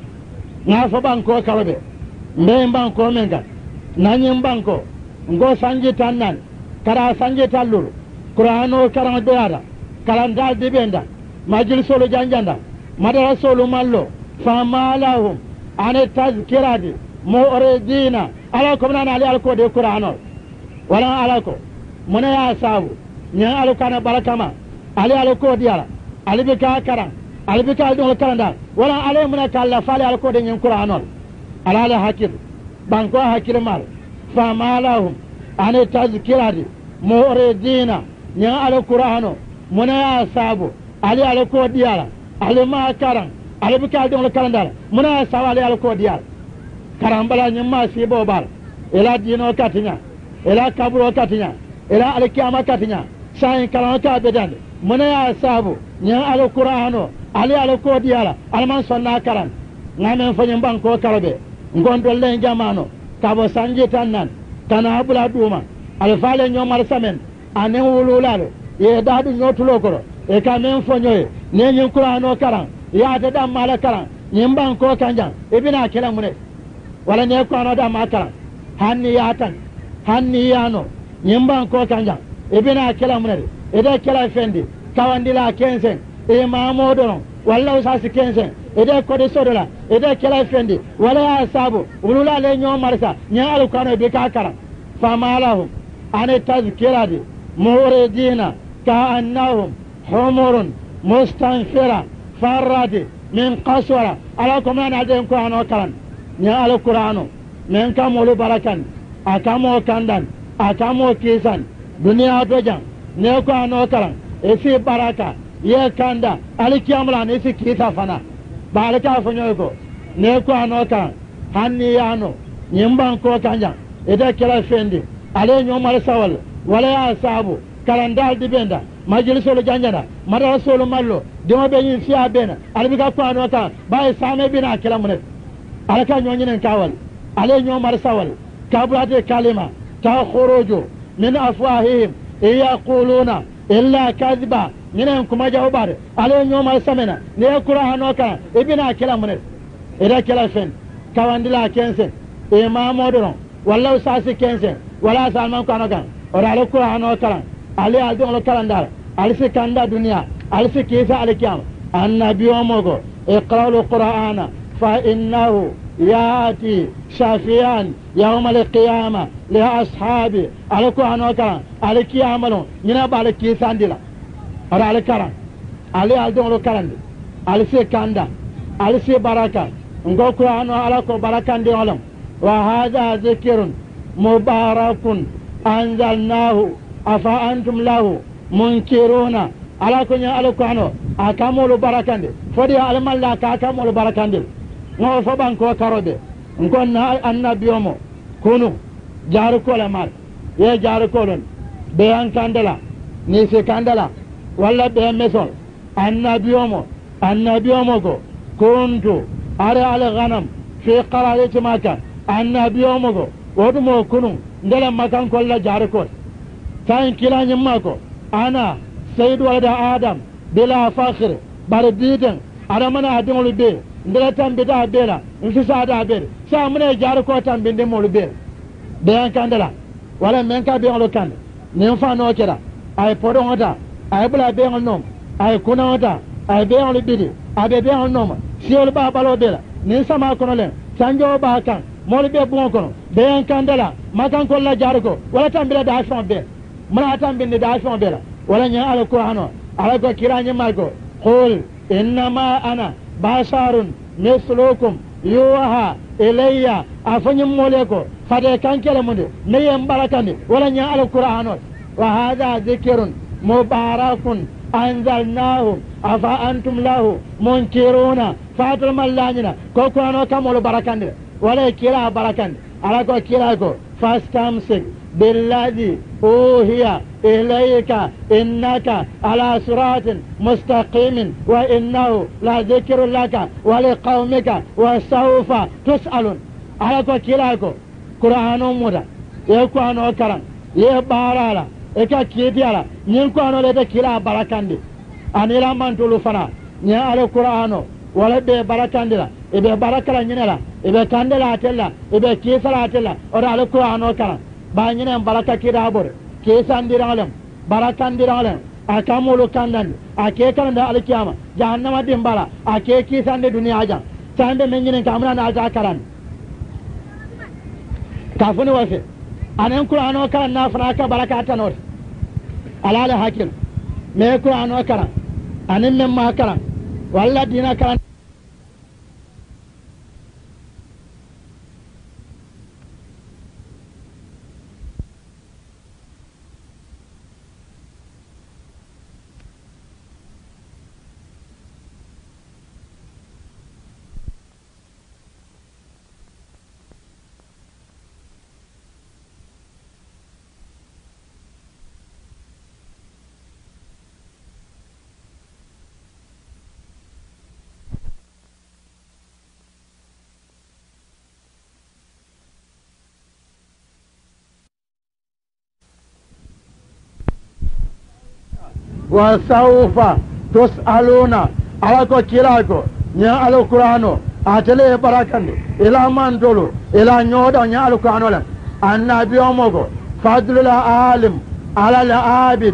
نعرف بانكو كربي مبين بانكو منك نانيم بانكو ngo sanji tannan kara sanji tallur qur'ano karam doyada kalam dal dibenda majlis solo janjanda madara solo mallo famalahum ane tazkirati mu'ridina alakum nana ali alko de qur'ano wala alako mona ya sabu nya alukana barakama ali alko diala ali be ka karam ali be ka do kalanda wala ale mona kala fali alko de nyen qur'ano ala ala hakir banko hakir mal famalahum ane tazkirati mu'ridina nya alqur'ano mona ya sabu ali alko diala ali ma karam ali be ka do kalanda mona ya sabu ali alko diala karambala nyimma sibo bar ila dino katinya ila kaburo katinya ila alkiyama katinya sai kalan ka bedan mona ya sabu nya alqur'ano ali alko diala alman sonna karam ngamen fanyen banko karabe ngondo len jamano kabo sanje tannan kana abula duma alfale nyomar samen anen wululalo ye dadu nyotulo koro e kamen fonyoy ne nyin qur'ano karam ya ta dam mala karam nyim banko kanjan ibina kala mune wala ne ko ano da makara hanni yatan hanni yano nyimban ko kanja ibina kala munere ida kala fendi kawandila kensen e mamodo wala usasi kensen ida ko de sodola ida kala fendi wala asabu ulula le nyo marsa nya alukano be kakara famalahum an tazkirati muridina ka annahum humurun mustanfira farrati min qaswara alakum ana den ko ano karan nya alqur'ano men kamolu barakan akamo kandan akamo kisan duniya dojan ne ko ano karan esi baraka ye kanda alikiyamla ne esi kita fana baraka fanyo ko ne ko ano karan hanni yano nyimban ko kanja eda kala fendi ale nyomar sawal wala ya sabu karandal dibenda majlisolo janjana madrasolo mallo dimo be yin fiya bena albika ko ano kan bay same bina kala munet alaka nyonyinen kawal ale nyomar sawal kabulate kalima ta khuruju min afwahihim yaquluna illa kadhiba minen kuma jawbar ale nyomar samena ne qur'ano kan ibina kala munet ida kala fen kawandila kensen e mamodon walla usasi kensen wala salman ko anokan ora ale qur'ano kan ale aldo lo kalandar alisi kanda dunia alisi kisa alikiyam annabiyo mogo iqra'ul qur'ana fa innahu ياتي شافيان يوم القيامة لأصحابي على كوهان وكران على كي عملون ينبع على كي ساندلا على على كران على على لو كران على سي كاندا على سي بركة نقول كوهان على كو بركة دي علم وهذا ذكر مبارك أنزلناه أفأنتم له منكرون على كوني على كوهان أكمل بركة دي فدي على ملاك أكمل بركة دي ngo fo banko karobe ngonna annabiyomo kunu jaru kola mar ye jaru kolon be an kandala ni se kandala walla be meson annabiyomo annabiyomo go kuntu ara al ghanam fi qararati maka annabiyomo go wodumo kunu ndela makan kolla jaru kol tan kilanya mako ana sayyid walada adam bila fakhr bar biden ara mana adimul be ndela tambe da bela nfisa da bela sa mune jaru ko tambe de molu be be an kandala wala men ka be on lo kan ne fa no kera ay podo ngota ay bula be on nom ay kuna ngota ay be on lo bidi abe be on nom si ol ba balo bela ne sama kono le sanjo ba kan molu be bon kono be an kandala makan ko la jaru ko wala tambe da fon be mala tambe de da fon bela wala nya al qur'ano ala ko kiranya mago qul innama ana basharun mislukum yuha ilayya afanyum moleko fade kankele munde neyem barakande wala nya alqur'ano wa hadha dhikrun mubarakun anzalnahu afa antum lahu munkiruna fatul mallanina ko qur'ano kamolo barakande wala kira barakande ala ko kira ko fastamsik بالذي أوهي إليك إنك على صراط مستقيم وإنه لذكر لك ولقومك وسوف تسألون على كلاكو قرآن مودا يكون وكرا ye barala e ka kiti ala nyin ko ano le be kila barakandi anila mantulu fana nya ala qur'ano wala be barakandila e be barakala nyinela e be kandela atella e be kisala atella ora ala qur'ano kala ba nyina baraka kida bor kisandirangalem barakandirangalem akamulu kandan ake kanda alkiyama jahannama dimbala ake kisande duniya aja sande menjine kamna na aja karan kafuni wase anen qur'ano kala na fana ka barakata not alala hakil me qur'ano kala anen memma kala walla dina kala وسوف تسألون على كيلاكو نيا على القرآن أتلي بركان إلى من دولو إلى نيودا نيا على القرآن ولا النبي أمكو فضل العالم على العابد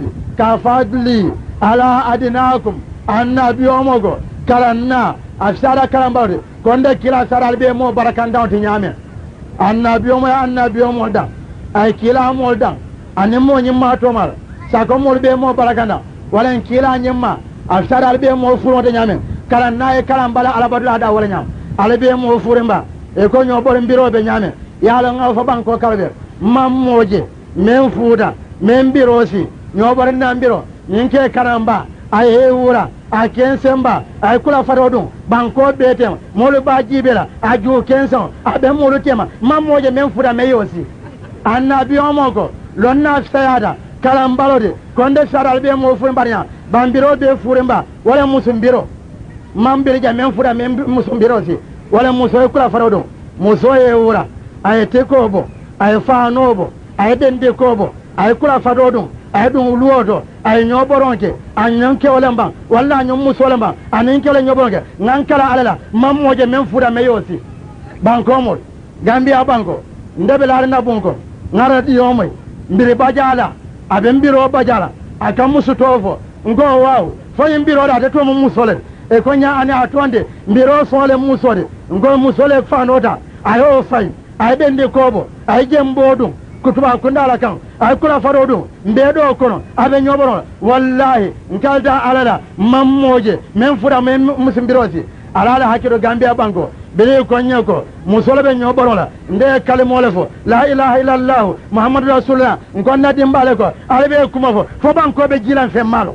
كفضلي على أدناكم النبي أمكو كلنا أفسر كلام بارد كوندا كلا سر البي مو بركان داون تنيامي النبي أمو النبي أمو دا أي كلا أمو دا أنمو نيما تومال ساكو مو البي مو بركان دا wala kila nyemma afsara albe mo furo de nyame kala nae kala mbala ala badula da wala nyam albe mo furimba e ko nyo bor mbiro be nyame yala nga fa banko kalbe mammoje men fuda men birosi nyo bor na mbiro nyinke karamba ay hewura a kensemba ay kula farodun banko betem molu ba jibela aju kenson abe molu tema mammoje men fuda meyosi annabi omoko lonna sayada kalambalode konde saral be mo furimba bambiro be furimba wala musumbiro mambiri ja men fura men musumbiro si wala muso kula farodo muso e wura ay tekobo ay fanobo ay dende kobo ay kula farodo ay dum luodo ay nyoboronke anyanke wala mba wala nyom muso wala mba aninke wala nyoboronke ngankala alala mammoje men fura meyosi bankomo gambia banko ndebe la na bonko ngara di yomoy mbiri bajala aben biro bajala aka musu tofo ngo waw foyin biro da to mu musole e ko nya ani atonde biro sole musole ngo musole fanota ayo fay ay bende kobo ay jembodum kutuba kundala kan ay kula farodum mbedo kono abe nyoboro wallahi nkalda alala mammoje men fura men musumbirosi alala hakiro gambia banko bele ko nyako musole be nyoboro la nde kalimole fo la ilaha illallah muhammadur rasulullah ngonna dimbale ko albe kuma fo fo banko be jilan fe malo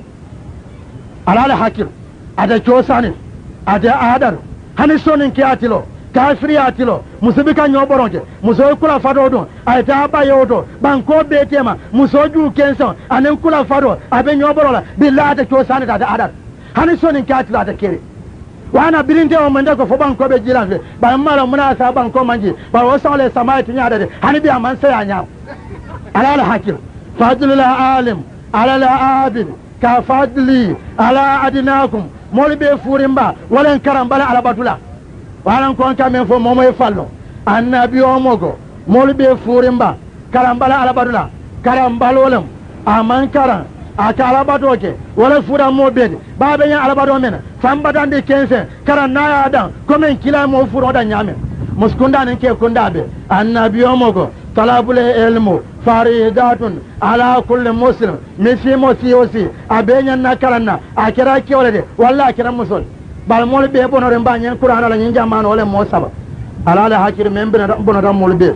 alala hakiro ada chosani ada adar hani sonin ke atilo kafiri atilo musibika nyoboronje muso kula fado don ayta ba yodo banko be tema muso ju kenson anen kula fado abe nyoborola billahi ada chosani ada adar hani sonin ke atilo ada kere wana birinte o mande ko fo banko be jilanfe ba mala muna sa banko manji ba o sale samaiti nyaade de hani bi aman se anya ala al hakim fadlul alim ala al abid ka fadli ala adinakum molbe furimba wala karambala ala batula wala ko kamen fo momo e fallo annabi o mogo molbe furimba karambala ala batula karambalolem aman karan akala badoke wala fura mo bede babe nya ala bado mena famba dande kense kara naya dan komen kila mo furo da nyame muskunda nan ke kunda be annabi omogo talabul ilmu faridatun ala kulli muslim misi mo siyosi abenya na karana akira ki wala de walla akira musul bal mol be bonore mbanya qur'an ala nyin jamano wala mo saba ala ala hakir membe na bonora mol be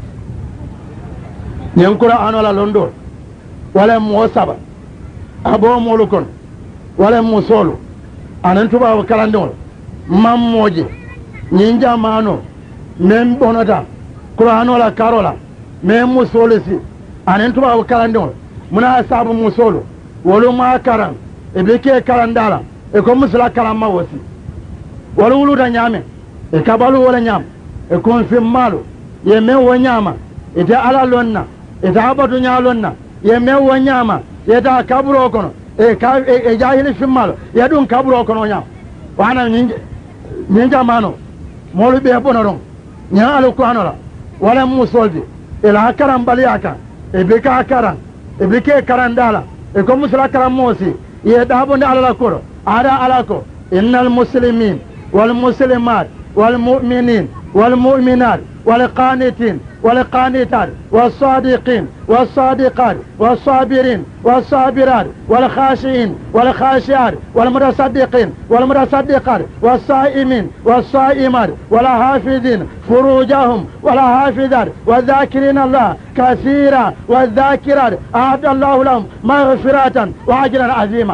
nyen qur'an wala londo wala mo saba abo molu kon wala musolu anan tuba kalandol mammoje nyinja mano mem bonota qur'ano la karola mem musolu si anan tuba kalandol muna sabu musolu wolu ma karan e beke kalandala e ko musala kalama wosi wolu wulu da nyame e kabalu wala nyam e konfirmalo ye men wo nyama e te ala lonna ita batu nyalonna ye mewo nyama yeta kaburo kono e ka e jahili fimmalo ya dun kaburo kono nyama wana nyinge nyinga mano molu be bonoron nya alqur'ano la wala musoldi ila karam baliyaka e be ka karan e be ke karandala e ko musala karam mosi ye dabonde ala koro ada ala ko innal muslimin wal muslimat wal mu'minin wal mu'minat wal qanitin والقانتات والصادقين والصادقات والصابرين والصابرات والخاشعين والخاشعات والمتصدقين والمتصدقات والصائمين والصائمات والحافظين فروجهم والحافظات والذاكرين الله كثيرا والذاكرات أعد الله لهم مغفرة وأجرا عظيما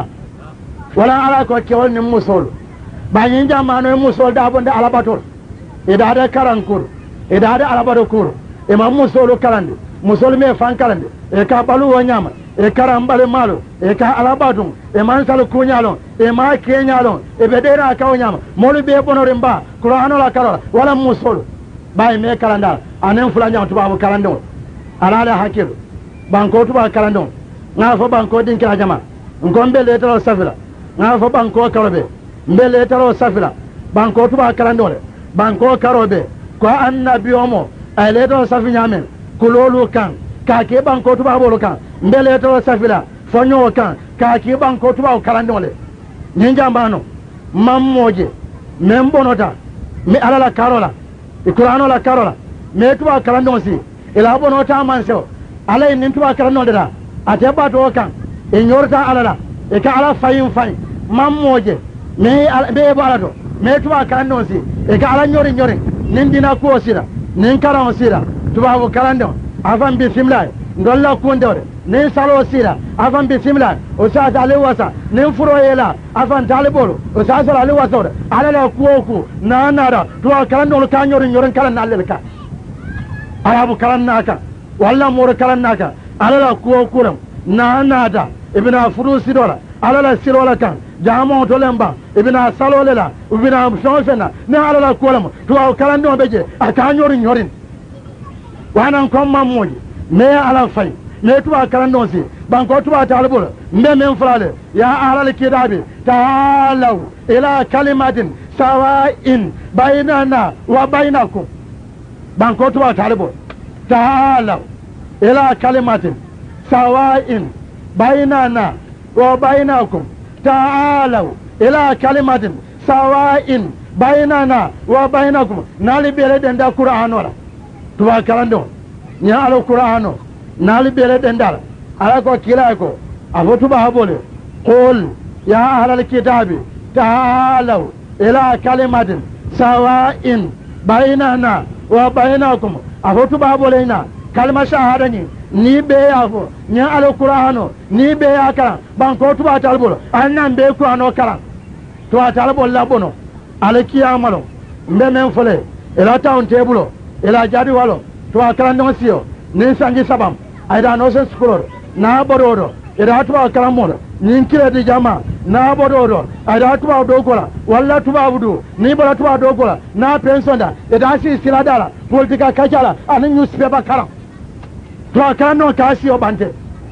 ولا على كل مسول بعدين جمعنا مسول دابون على بطول إذا هذا كرنكور إذا هذا على بطول ema musolo kalande musolo me fan kalande e ka balu wanyama e karambale malo e ka alabadun e man sal kunyalon e ma kenyalon e bedera ka wanyama molu be bonore mba qur'ano la karola wala musolo bay me kalanda anen fulanya tuba bu kalando ala la hakilu banko tuba kalando na fo banko din kala jama ngombe le taro safila na fo banko karobe mbele taro safila banko tuba kalando banko karobe ko annabi omo ay leto safi nyamen kulolu kan ka ke banko tuba bolo kan mbele to safila fonyo kan ka ke banko tuba kalandole ninja mbano mammoje membonota mi alala karola e qur'ano la karola me tuba kalandonsi ila bonota manso alay nin tuba kalandole da ateba to kan e nyorta alala e ka ala fayin fayin mammoje me be bo alato me tuba kalandonsi e ka ala nyori nyori nin dina ko sira nin karan sira tubabu kalando afan bismillah ndolla kundore nin salo sira afan bismillah o sa dale wasa nin furo yela afan talibolo o sa sala ali wasa ala la kuoku na nara tuwa kalando ka nyori nyori kalan nalle ka arabu kalan naka walla mor kalan naka ala la kuoku ram na nada ibna furu sidora ala la sirola kan jamo to lemba ibina salolela ibina shonsena ne ala la kolam to kalando beje aka nyori nyorin wana kom mamoji me ala fay me to kalando si banko to talibul mbe men frale ya ala kidabi ta'alu ila kalimatin sawa'in bainana wa bainakum banko to talibul ta'alu ila kalimatin sawa'in bainana wa bainakum تعالوا إلى كلمة سواء بيننا وبينكم نالي بيردن دا قرآن ولا تبا كلاندون نيالو قرآن نالي بيردن دا ألاكو كلاكو أفو تبا هبولي قول يا أهل الكتاب تعالوا إلى كلمة سواء بيننا وبينكم أفو تبا هبولينا كلمة شهادني ni be ya fo nya alo qur'ano ni be ya kan banko tuba talbolo annan be qur'ano karan to talbolo la bono ala kiyamalo mbe men fole ela taun tebulo ela jadi walo to karan don sio ni sangi sabam ayda no sen skuro na bododo ela tuba karan mo ni kire di jama na bododo ayda tuba dogola walla tuba budu ni bala tuba dogola na pensonda eda si siladala politika kachala anin newspaper karan to kano kasi obante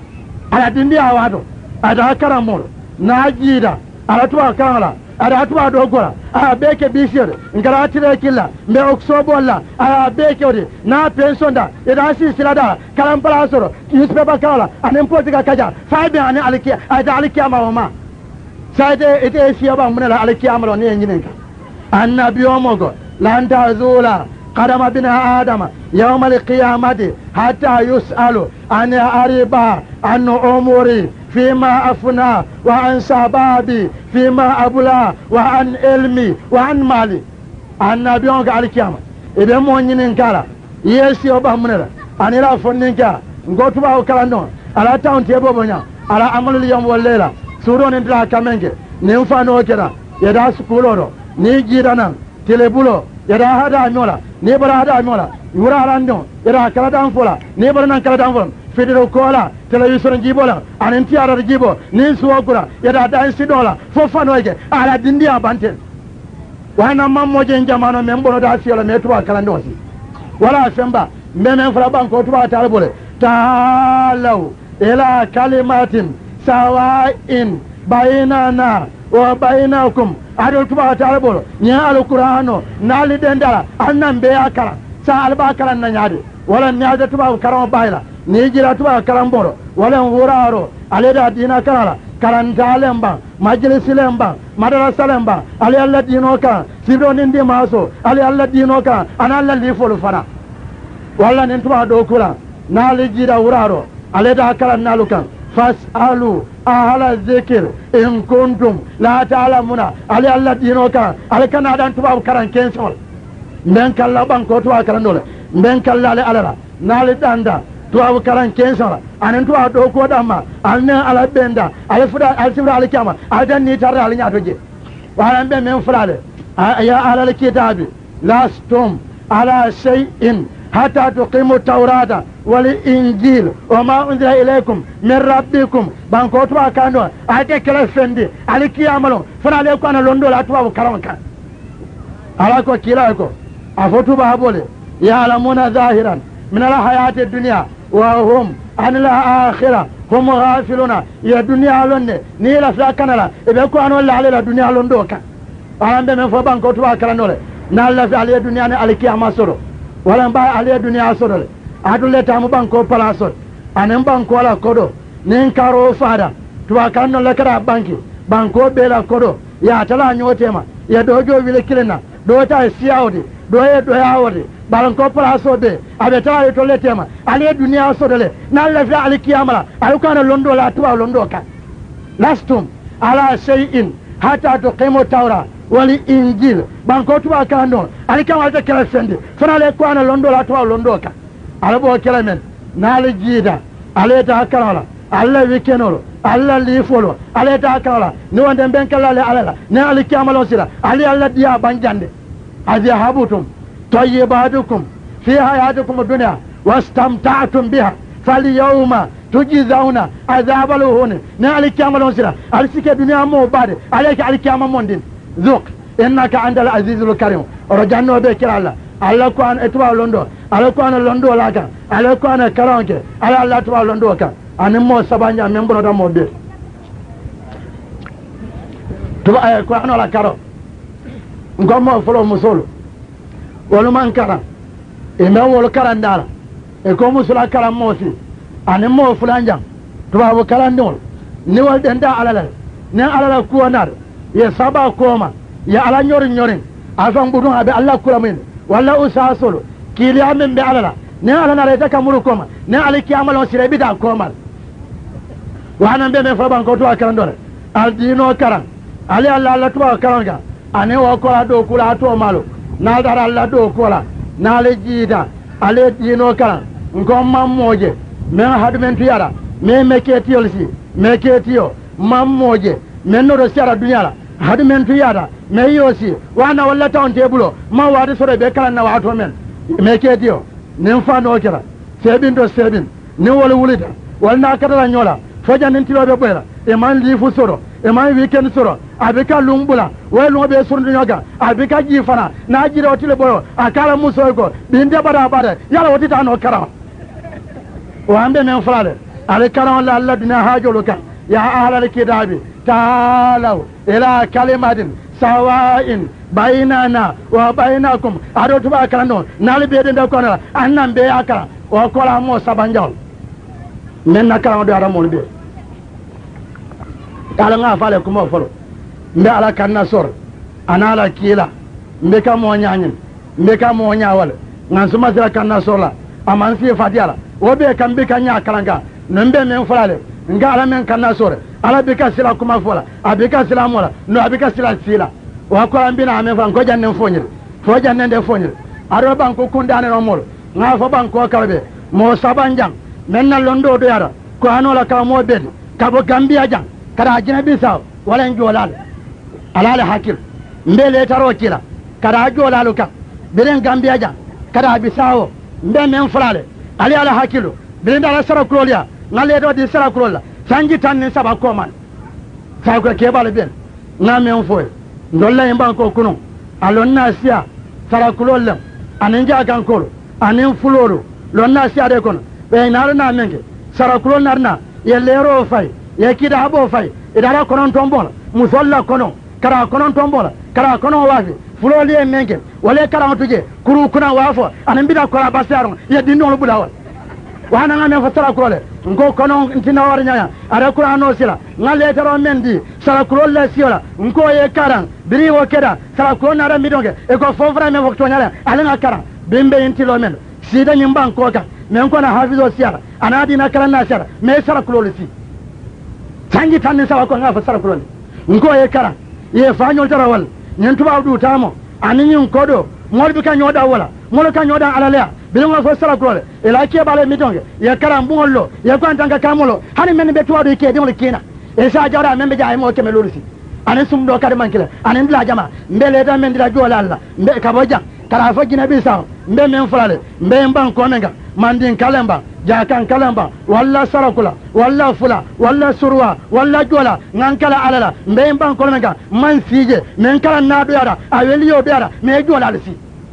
ala dindi awado ada karamol na jida ala to akala ada to adogola a beke bisir ngara tire killa me oksobolla a beke odi na pensonda ida si silada karam palasoro newspaper kala anen politika kaja faibe ane alikia ada alikia mama saide ite siaba munela alikia maro ne nyinenka annabi omogo lanta zula قدم ابن آدم يوم القيامة حتى يسأل عن أربع عن عمري فيما أفنى وعن شبابي فيما أبلى وعن علمي وعن مالي النبي عليه القيامة إذا مؤمنين كلا يسي وبهمنا أنا لا فنين كلا نقول بقى كلامنا على تاون تيبو بنيا على عمل اليوم والليلة سورون انتلا كمنك نيمفانو كلا يدا سكولورو نيجيرانا تلبولو yada hada amola ne bara hada amola yura arando yada kala dan fola ne bara nan kala dan fola federo kola television jibola anen tiara jibo ni suokura yada dan sidola fo fanoje ala dindi abante wana mammo je jamano men bono da siyola me tuwa kala ndosi wala semba men men fala banko tuwa talbole تعالوا إلى كلمة سواء بيننا وبينكم أدو تبا تعالبولو نيا القرآن نالي دندلا أنم بيا كلا سأل با كلا نيادي ولا نيادي تبا كرام بايلا نيجيلا تبا كرام بولو ولا ورارو عليدا دينا كلا كلام لمبا مجلس لمبا مدرسة لمبا علي الله دينو كلا سيبرو نندي ماسو علي الله دينو كلا أنا الله ليفولو فنا ولا ننتبه دوكولا نالي جيدا ورارو عليدا كلا نالو كلا فاسألوا أهل الذكر إن كنتم لا تعلمون علي الله دينو كلا علي كان هذا انتبه كران كنسول من كلا بانكو تبا كلا نولا من كلا علي على نالي داندا tuwabu karan kensara anan tuwa do ko dama alna ala benda ala fuda al sibra al kiyama adan ni tarra al nyato je waran be men fulale ya ala al kitabi lastum ala shay'in hatta tuqimu tawrata wal injil wama unzila ilaykum min rabbikum banko tuwa kando ate kala fendi al kiyama lo fulale ko ana londo la tuwabu karan kan ala ko kila ko afotu ba bole ya alamuna zahiran min al hayati dunya وهم عن الآخرة هم غافلون يا دنيا لون نيلا فلاكنا إذا كانوا ولا على الدنيا لون دوكا أنا بمن فبان كتوا كلامه نالا في على الدنيا على كيما سورو ولا با على الدنيا سورو أدول تام بان كو بلا سور أنا بان كو لا كودو نين كارو فادا توا كانوا لكرا بانكي بان كو بلا كودو يا تلا نيوتيما يا دوجو ويل كلنا دوتا سياودي دوye doye awode balan ko pala sode abe tawa to letema ale dunia sodele na la fi al kiyamala al kana londo la tuwa londo ka lastum ala shay'in hatta tuqimu tawra wal injil ban ko tuwa kando al kama ta kala sende fana le ko ana londo la tuwa londo ka ala bo kala men na le jida ale ta kala alla wikenolo alla lifolo ale ta kala ni wonde ben kala le ala ne al kiyamala sira ali alla dia banjande أذهبتم طيباتكم في حياتكم الدنيا واستمتعتم بها فاليوم تجزون عذاب الهون نالك يا ملونسرا عليك الدنيا مو بعد عليك عليك يا مموندين ذوق إنك عند العزيز الكريم رجعنا بكر الله الله كان اتوا لوندو الله كان لوندو لاكا الله كان كرانك الله الله اتوا لوندو كا أنا مو سبانيا ممبر دا مو بير تبا كان ولا كارو ngomo folo musolo wolu man kara e me wolu kara ndala e ko musula kara mosi ani mo fulanja tubabu kala ndol ni wal denda alala ne alala kuonar ye saba koma ya ala nyori nyori afan budun abe alla kula min walla usasolo kili amen be alala ne alana reta kamuru koma ne ali kiyamalo sire bida koma wana be me fa ban ko to akara ndole al dino kara ali alla alla tuba karanga ane wakola do kula to malo na dara alla do kula na le jida ale dino kala ngom mammoje men hadmen tuyara me meketiyo si meketiyo mammoje men no do sara dunyala hadmen tuyara me yosi wana walla tawn tebulo ma wadi sore be kala na wato men meketiyo nen fa no kera sebin do sebin ni wala wulita wal na kadala nyola foja nen tilobe boyla e man li fu soro e man weekend soro abika lumbula we lungo be surundu nyoga abika jifana na jira otile boyo akala muso ko binde bara bara yala woti ta no kara o ambe men fulale ale kara wala Allah dina hajolo kan ya ahla alkitabi ta'alu ila kalimatin sawa'in bainana wa bainakum ado tuba kala non nali be de ko na annan be akara o kola mo sabanjal men nakara do ara mo be kala nga fale kuma folo mbe ala kanna sor ana ala kila mbe ka mo nyanyin mbe ka mo nyawal ngan suma sira kanna sorla aman fi fadiala wo be kan be kan nya kalanga nombe men fulale nga ala men kanna sor ala be ka sila kuma fola abika sila mola no abika sila sila wa ko ambina amen fan ko janne fonyir fo janne de fonyir aro ban ko kundane no mol nga fo ban ko kalbe mo sabanjang men na londo do yara ko anola ka mo bedi ka bo gambia jang kada ajina bisaw wala njolal alala hakil mbele taro kila kada jolalu ka biren gambia jang kada bisaw mbe men fulale ali ala hakilu biren dala sara klolia ngale do di sara klola sanji tan ni saba ko man sa ko ke bal ben na men foy ndolla yamba ko kuno alon nasia sara klola anin ja kan ko anin fulolo lon nasia de kono be narna menge sarakulo narna ye lero fay ye kida abo fay idara konon tombola musalla kono kara konon tombola kara konon wafi fuloli e menge wale kara tuje kuru kuna wafo anambida kola basaro ye dinno bulawal wana ngame fatara kurole ngo kono ntina war nyaya ara kurano sila ngale taro mendi sala kurolla siola ngo ye karan biri wo keda sala kurona ra midonge e ko fofra me vokto nyala alanga karan bimbe intilo men sida nyimban ko ka men ko na hafizo siara anadi na karan na siara me sala kurole si tangi tanni sala ko ngafa sala kurole ngo ye karan ye fanyo tarawal nyentuba du tamo anin kodo molbi ka nyoda wala molo ka nyoda alalea bilonga fo sala kurole ila ke bale midonge ya karam bungollo ya ko antanga kamolo hani men be tuwado ke dimol kina e sa jawda men be jaay mo keme lolusi anen sum do kadi mankila anen la jama mbele da men dira jola alla mbe ka boja kala fo gina bi saw mbe men fulale mbe mban ko menga mandin kalemba jakan kalemba walla sarakula walla fula walla surwa walla jola ngankala alala mbe mban ko menga man sije men kala nado yara aweliyo beara me jola alisi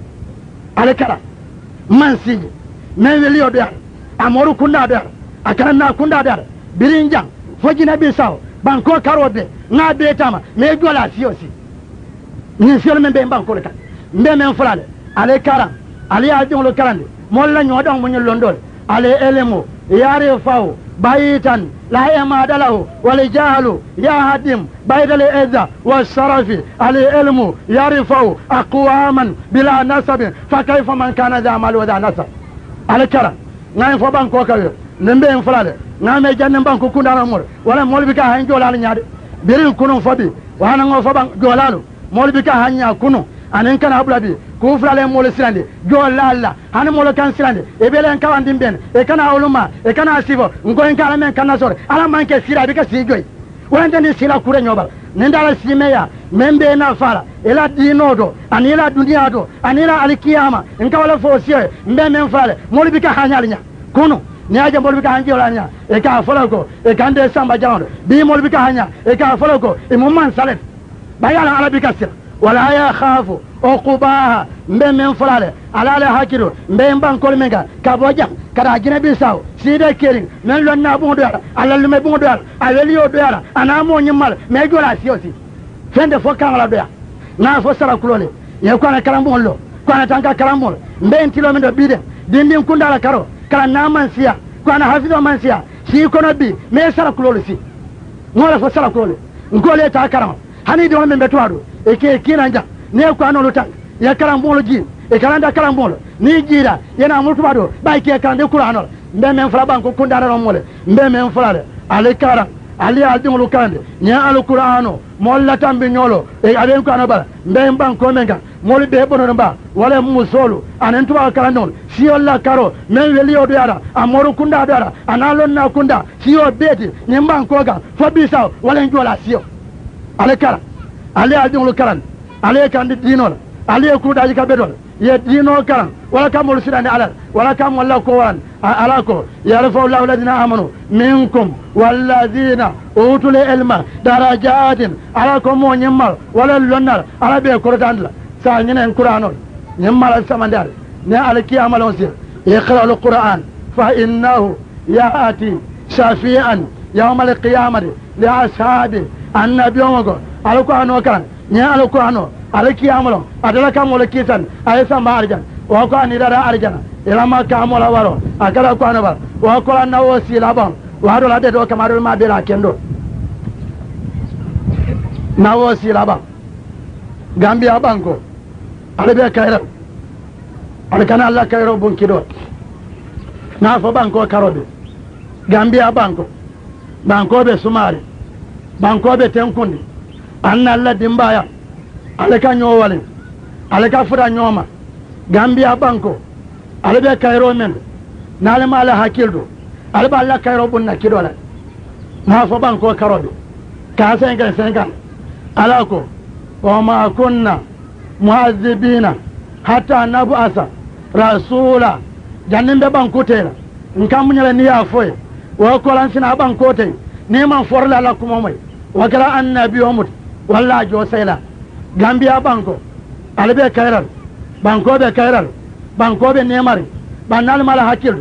alekara man sije men weliyo beara amoru kunda beara akana na kunda beara birinjang fojina bi saw banko karobe na be tama me jola siosi ni fiol men be banko ka mbe men fulale ale kara ale adon lo karande molla nyodon mo nyolondol ale elemo yare faw bayitan la yama dalahu wal jahalu ya hadim baydal izza was sarafi ale elmu yare faw aqwaman bila nasab fa kayfa man kana da mal wa da nasab ale kara ngay fo banko ka nembe en fulale ngame janne banko kundara mol wala molbi ka han jolal nyaade birin kunun fobi wana ngo foban jolalu molbi ka hanya kunu anen kana abulabi ku fulale mol silande jolalla han mol kan silande e belen kawandi ben e kana uluma e kana sibo ngo en kala men kana sor ala manke sira be ka sijoy wanda ni sila kure nyobal nendala simeya membe na fala ela dinodo anila dunia do anila alkiyama en kawala fo sie mbe men fale molbi ka hanya nya kunu ni aje molbi ka hanja olanya e ka folo ko e kande samba jawdo bi molbi ka hanya e ka folo ko e mumman salet bayala ala bi kasir wala ya khafu uqubaha mbe men fulale ala ala hakido mbe mban kol menga ka boja kada gina bi saw sida kering men lon na bu do ala lume bu do ala liyo do ala ana mo nyimal me jola siosi fende fo kan ala do ya na fo sara kulole ye ko na karambol lo ko na tanka karambol mbe entilo men do bide dindin kundala karo kala naman siya ko ana hafido man siya si kono bi me sara kulole si ngola fo sara kulole ngole ta karama hani do men betwado e ke kinanja ne ko anolo tan ya karambolo ji e kalanda karambolo ni jira yana mutubado bay ke kalande qur'anol mbe men fala banko kundara no mole mbe men fala ale kara ali adingolo kande nya al qur'ano molla tambi nyolo e alen ko anabala mbe banko menga mol be bono ba wala musolo anen tuba kalandol si olla karo men weliyo do yara amoru kunda do yara analon na kunda si o beti nyimban ko ga fo bisa wala njola sio ale kara ali adingolo karan ale kandi dinola ali ku daji ka bedol ye dino karan wala kam mol sidani alal wala kam walla ko wan alako yarfa Allahu alladhina amanu minkum walladhina utul ilma darajatin alakum mo nyimmal wala lonnal ala be ko tandla sa ngenen qur'anol nyimmal samandal ne ala kiyamalon sir iqra alquran fa innahu yaati shafi'an yawm alqiyamati li ashabi annabiyugo alquran kan nya alquran alaki amalo adala kamolo kisan ayesa marjan wa ko ani dara arjana ilama kamolo waro akala ko anaba wa ko na wosi labon wa do la de do kamaro ma de la kendo na wosi labon gambia banko albe kayra alkana alla kayro bun kido na fo banko karobe gambia banko banko be sumare banko be tenkundi anna alla dimbaya aleka nyowale aleka fura nyoma gambia banko albe kayro men nale mala hakildo alba alla kayro bunna kidola na fo banko karobe ka senga senga alako wa ma kunna muazzibina hatta nab'asa rasula jannimbe banko tela nkam nyala ni afoy wa ko lan sina banko te ni man forla la kuma moy wa kala annabi umut walla jo sayla gambia banko albe kayral banko be kayral banko be nemari banal mala hakildo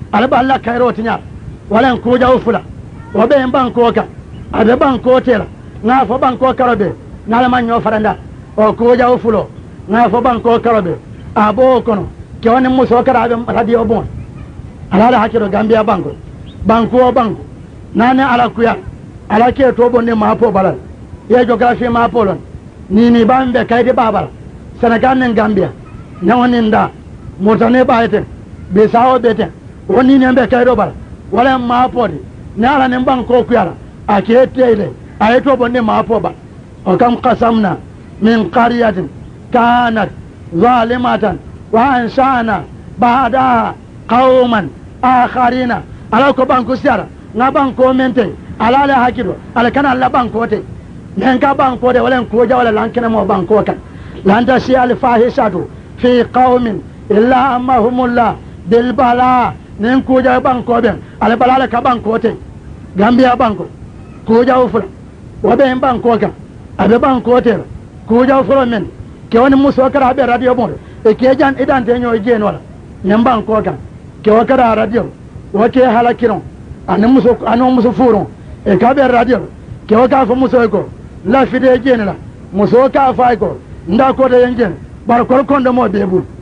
alba alla kairo tinya wala ko jaw fula o be banko ka abe banko tela na fo banko karobe na la manyo faranda o ko jaw fulo na fo banko karobe abo kono ke woni muso kara be radio bon ala da hakiro gambia banko banko banko nane ala kuya ala ke to bonne ma po balal ye geography ma polon ni ni bambe kayde babal senegal nen gambia nyawani nda motane bayete be sawo bete woni ne be kaydo bal wala ma podi nala ne banko kuyala akete ay to bonne ma po ba o kam qasamna min qaryatin kanat zalimatan wa ansana ba'da qauman akharina ala ko banko siara na banko mente ala la hakiro ala kana la banko te men ka banko de wala ko ja wala lankena mo banko kan lanta shi al fahishatu fi qaumin illa amahumullah bil bala nen ko ja banko ben ala bala ka banko te gambia banko ko ja ufula wabe banko kan abe banko te ko ja ufula men ke woni muso kara be radio bon e ke jan idan te nyoy gen wala nen banko kan ke wakara radio wake halakiron ane muso ane muso furo e ka be radio ke waka fo muso ko la fide gen la muso ka fa ko nda ko de yengen bar ko kondo mo be bul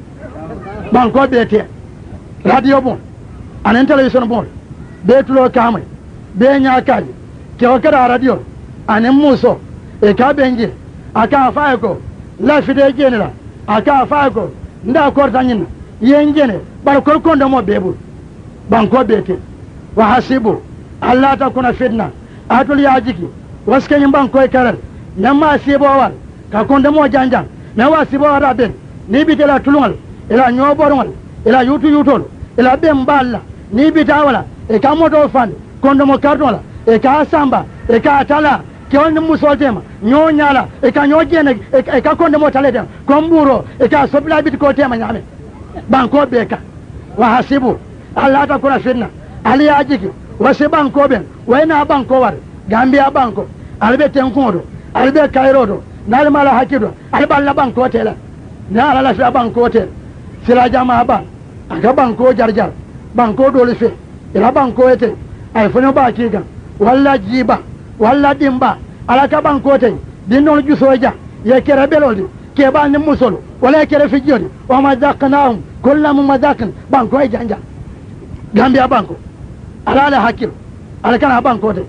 banko be te radio bon ane television bon be tulo kamay be nyaakaji ke wakara radio ane muso e ka benje aka fa ko la fide gen la aka fa ko nda ko tanyin yengene bar ko kondo mo be bul banko be te wa hasibu alla ta kuna fitna atul yajiki waske nyim banko e karal nyamma sibo wal ka konde mo janjang na wa sibo wara ben ni bitela tulungal ila nyoborngal ila yutu yutol ila bem balla ni bitawala e ka moto fan konde mo kartola e ka samba e ka tala ke wonni musoltema nyo nyala e ka nyo jene e ka konde mo taleden komburo e ka sobla bit ko tema nyame banko be ka wa hasibu alla ta kuna fitna ali ajiki wasi banko ben wayna banko war gambia banko albe tenkodo albe kairodo nal mala hakido alba la banko tela na la la banko tel sila jama ba aga banko jarjar banko dole fe ila banko ete ay fono ba kiga walla jiba walla dimba ala ka banko te dinno ju soja ye kere beloldi ke ba ni musolo wala kere fijodi o ma zaknahum kullam madakn banko e janja gambia banko ala la hakil ala kana banko de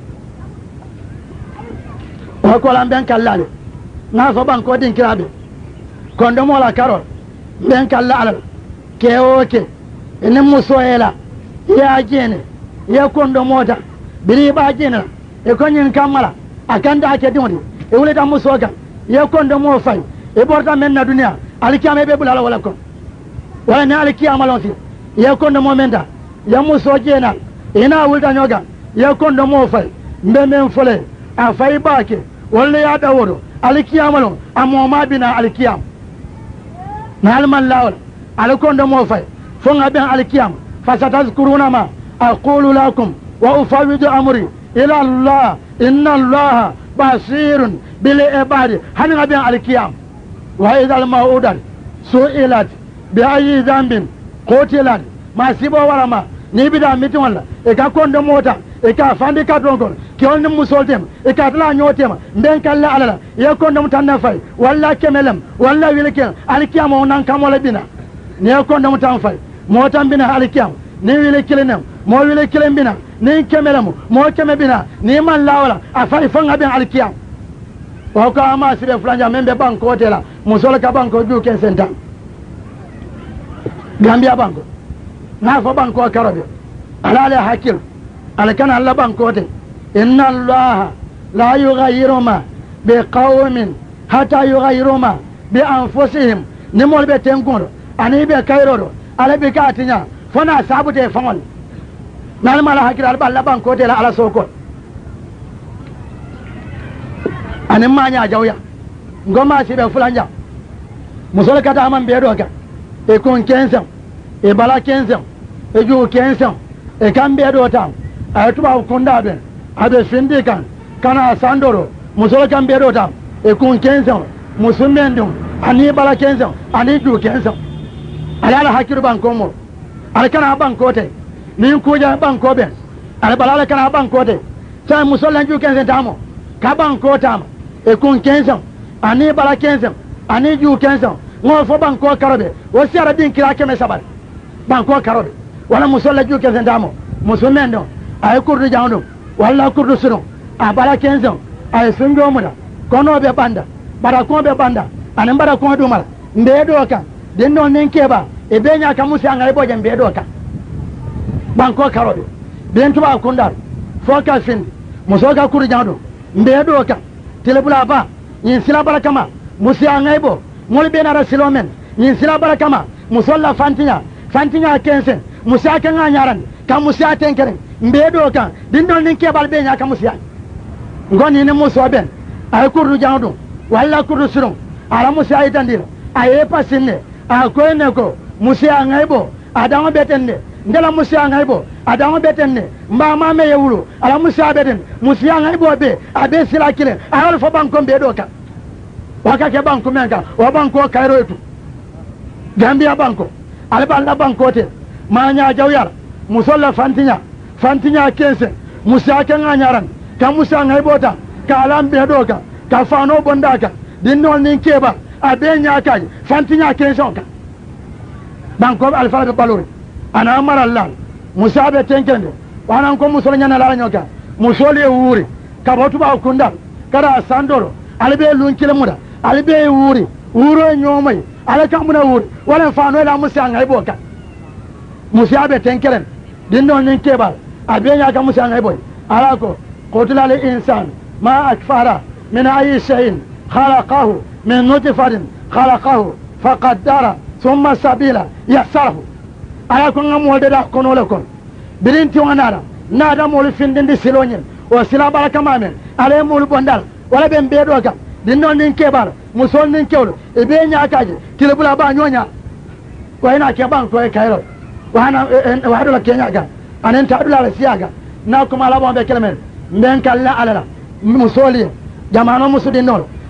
o ko lam ben kallale na so banko din kirabe kondo mo la karol ben kallala ke oke ene musoela ya jene ya kondo mota biri ba jene e konyin kamala akanda ake dindi e wuleta musoga ya kondo mo fay e borta men na dunia alikiyama be bulala wala ko wala ne alikiyama lon fi ya kondo mo menda ya muso jena ina wulta nyoga ya kondo mo fay mbemen fole a fay baake wala ya daworo alikiyama lon amoma bina alikiyama na alman lawol alikondo mo fay fonga ben alikiyama fasatazkuruna ma aqulu lakum wa ufawidu amri ila allah inna allah basirun bil ibadi haninga ben alikiyama wa idha al maudan su'ilat bi ayi dhanbin qutilat ma sibo wala ma ni bida mitin wala e ka kondo mota e ka fandi ka donkon ki on musoltem e ka tala nyotema ben kala alala e kondo mutanna fay walla kemelem walla wilken alikiyama onan kamola bina ni e kondo mutan fay motan bina alikiyama ni wilkelenam mo wilkelen bina ni kemelem mo keme bina ni man lawala afay fanga ben alikiyama o ko ama sibe flanja membe banko tela musola ka banko ju ken senta gambia banko na fo banko karabe ala la hakil ala kana alla banko te inna allaha la yughayyiru ma bi qaumin hatta yughayyiru ma bi anfusihim ni mol be tengondo ani be kayroro ala be katinya fona sabute fangol nal mala hakil ala alla banko te la ala soko ani manya jawya ngoma sibe fulanja musola kata man be do ka e kon quinze e bala quinze e ju quinze e kambe do tam ay tuba konda ben abe syndicat kana sandoro musolo kambe do tam e kon quinze musumendo ani bala quinze ani ju quinze ala la hakiru ban komo ala kana ban kote nin kuja banko ben ala balala kana banko de ta musolla ju kense tamo ka banko tama e kun kense ani bala kense ani ju kense ngo fo banko karobe o siara din kira keme sabar banko karobe wala musolla ju kense tamo musumendo ay kurdu jawdo wala kurdu sunu a bala kense ay sungo muda kono be banda bara ko be banda ani bara ko dumala mbedo ka den non nen keba e be nya ka musi an ay boje mbedo ka banko karobe ben tuba kundar foka fin musoga kuru jawdo mbedo ka telebula ba yin sila barakama musi an ay bo mol be na rasilomen yin sila barakama musolla fantinya fantinya kensen musi aka nga nyaran ka musi atenkere mbedo ka den non nen keba be nya ka musi an ngoni ne muso ben ay kuru jawdo walla kuru suru ala musi ay tandira ay pasinne a ko ne ko musi an ay bo adama betenne ndela musi an ay bo adama betenne mba ma me yewulu ala musi abeten musi an ay bo be abe sila kile ala fo banko be do ka waka ke banko menka o banko kairo etu gambia banko ala balla banko te ma nya jawyar musolla fantinya fantinya kense musi aka nganyaran ka musi an ay bo ta ka alam be do ka ka fano bondaka dinno nin keba abe nya ka fantinya kense ka banko alfa be balori ana amara allah musabe tenkende wana ko musolo nyana la nyoka musole wuri ka botu ba kunda kada sandoro albe lunkile muda albe wuri wuro nyomai alaka muna wuri wala fano la musa ngai boka musabe tenkelen dinno nin keba abe nya ka musa ngai boy alako qutila lil insan ma akfara min ayi shay'in khalaqahu min nutfatin khalaqahu faqaddara thumma sabila yassarahu ala ko ngam wolde da kono le kon birinti wanara nada mol findindi silonyen o sila baraka mamen ala mol bondal wala ben bedo ka dinno nin kebar musol nin kewlo e be nyaakaje tilbula ba nyonya wayna ke ban ko e kayro wana wahdo la kenya ga anen ta dula la siaga na ko mala bombe kelmen ben kala ala musoli jamano musudin nol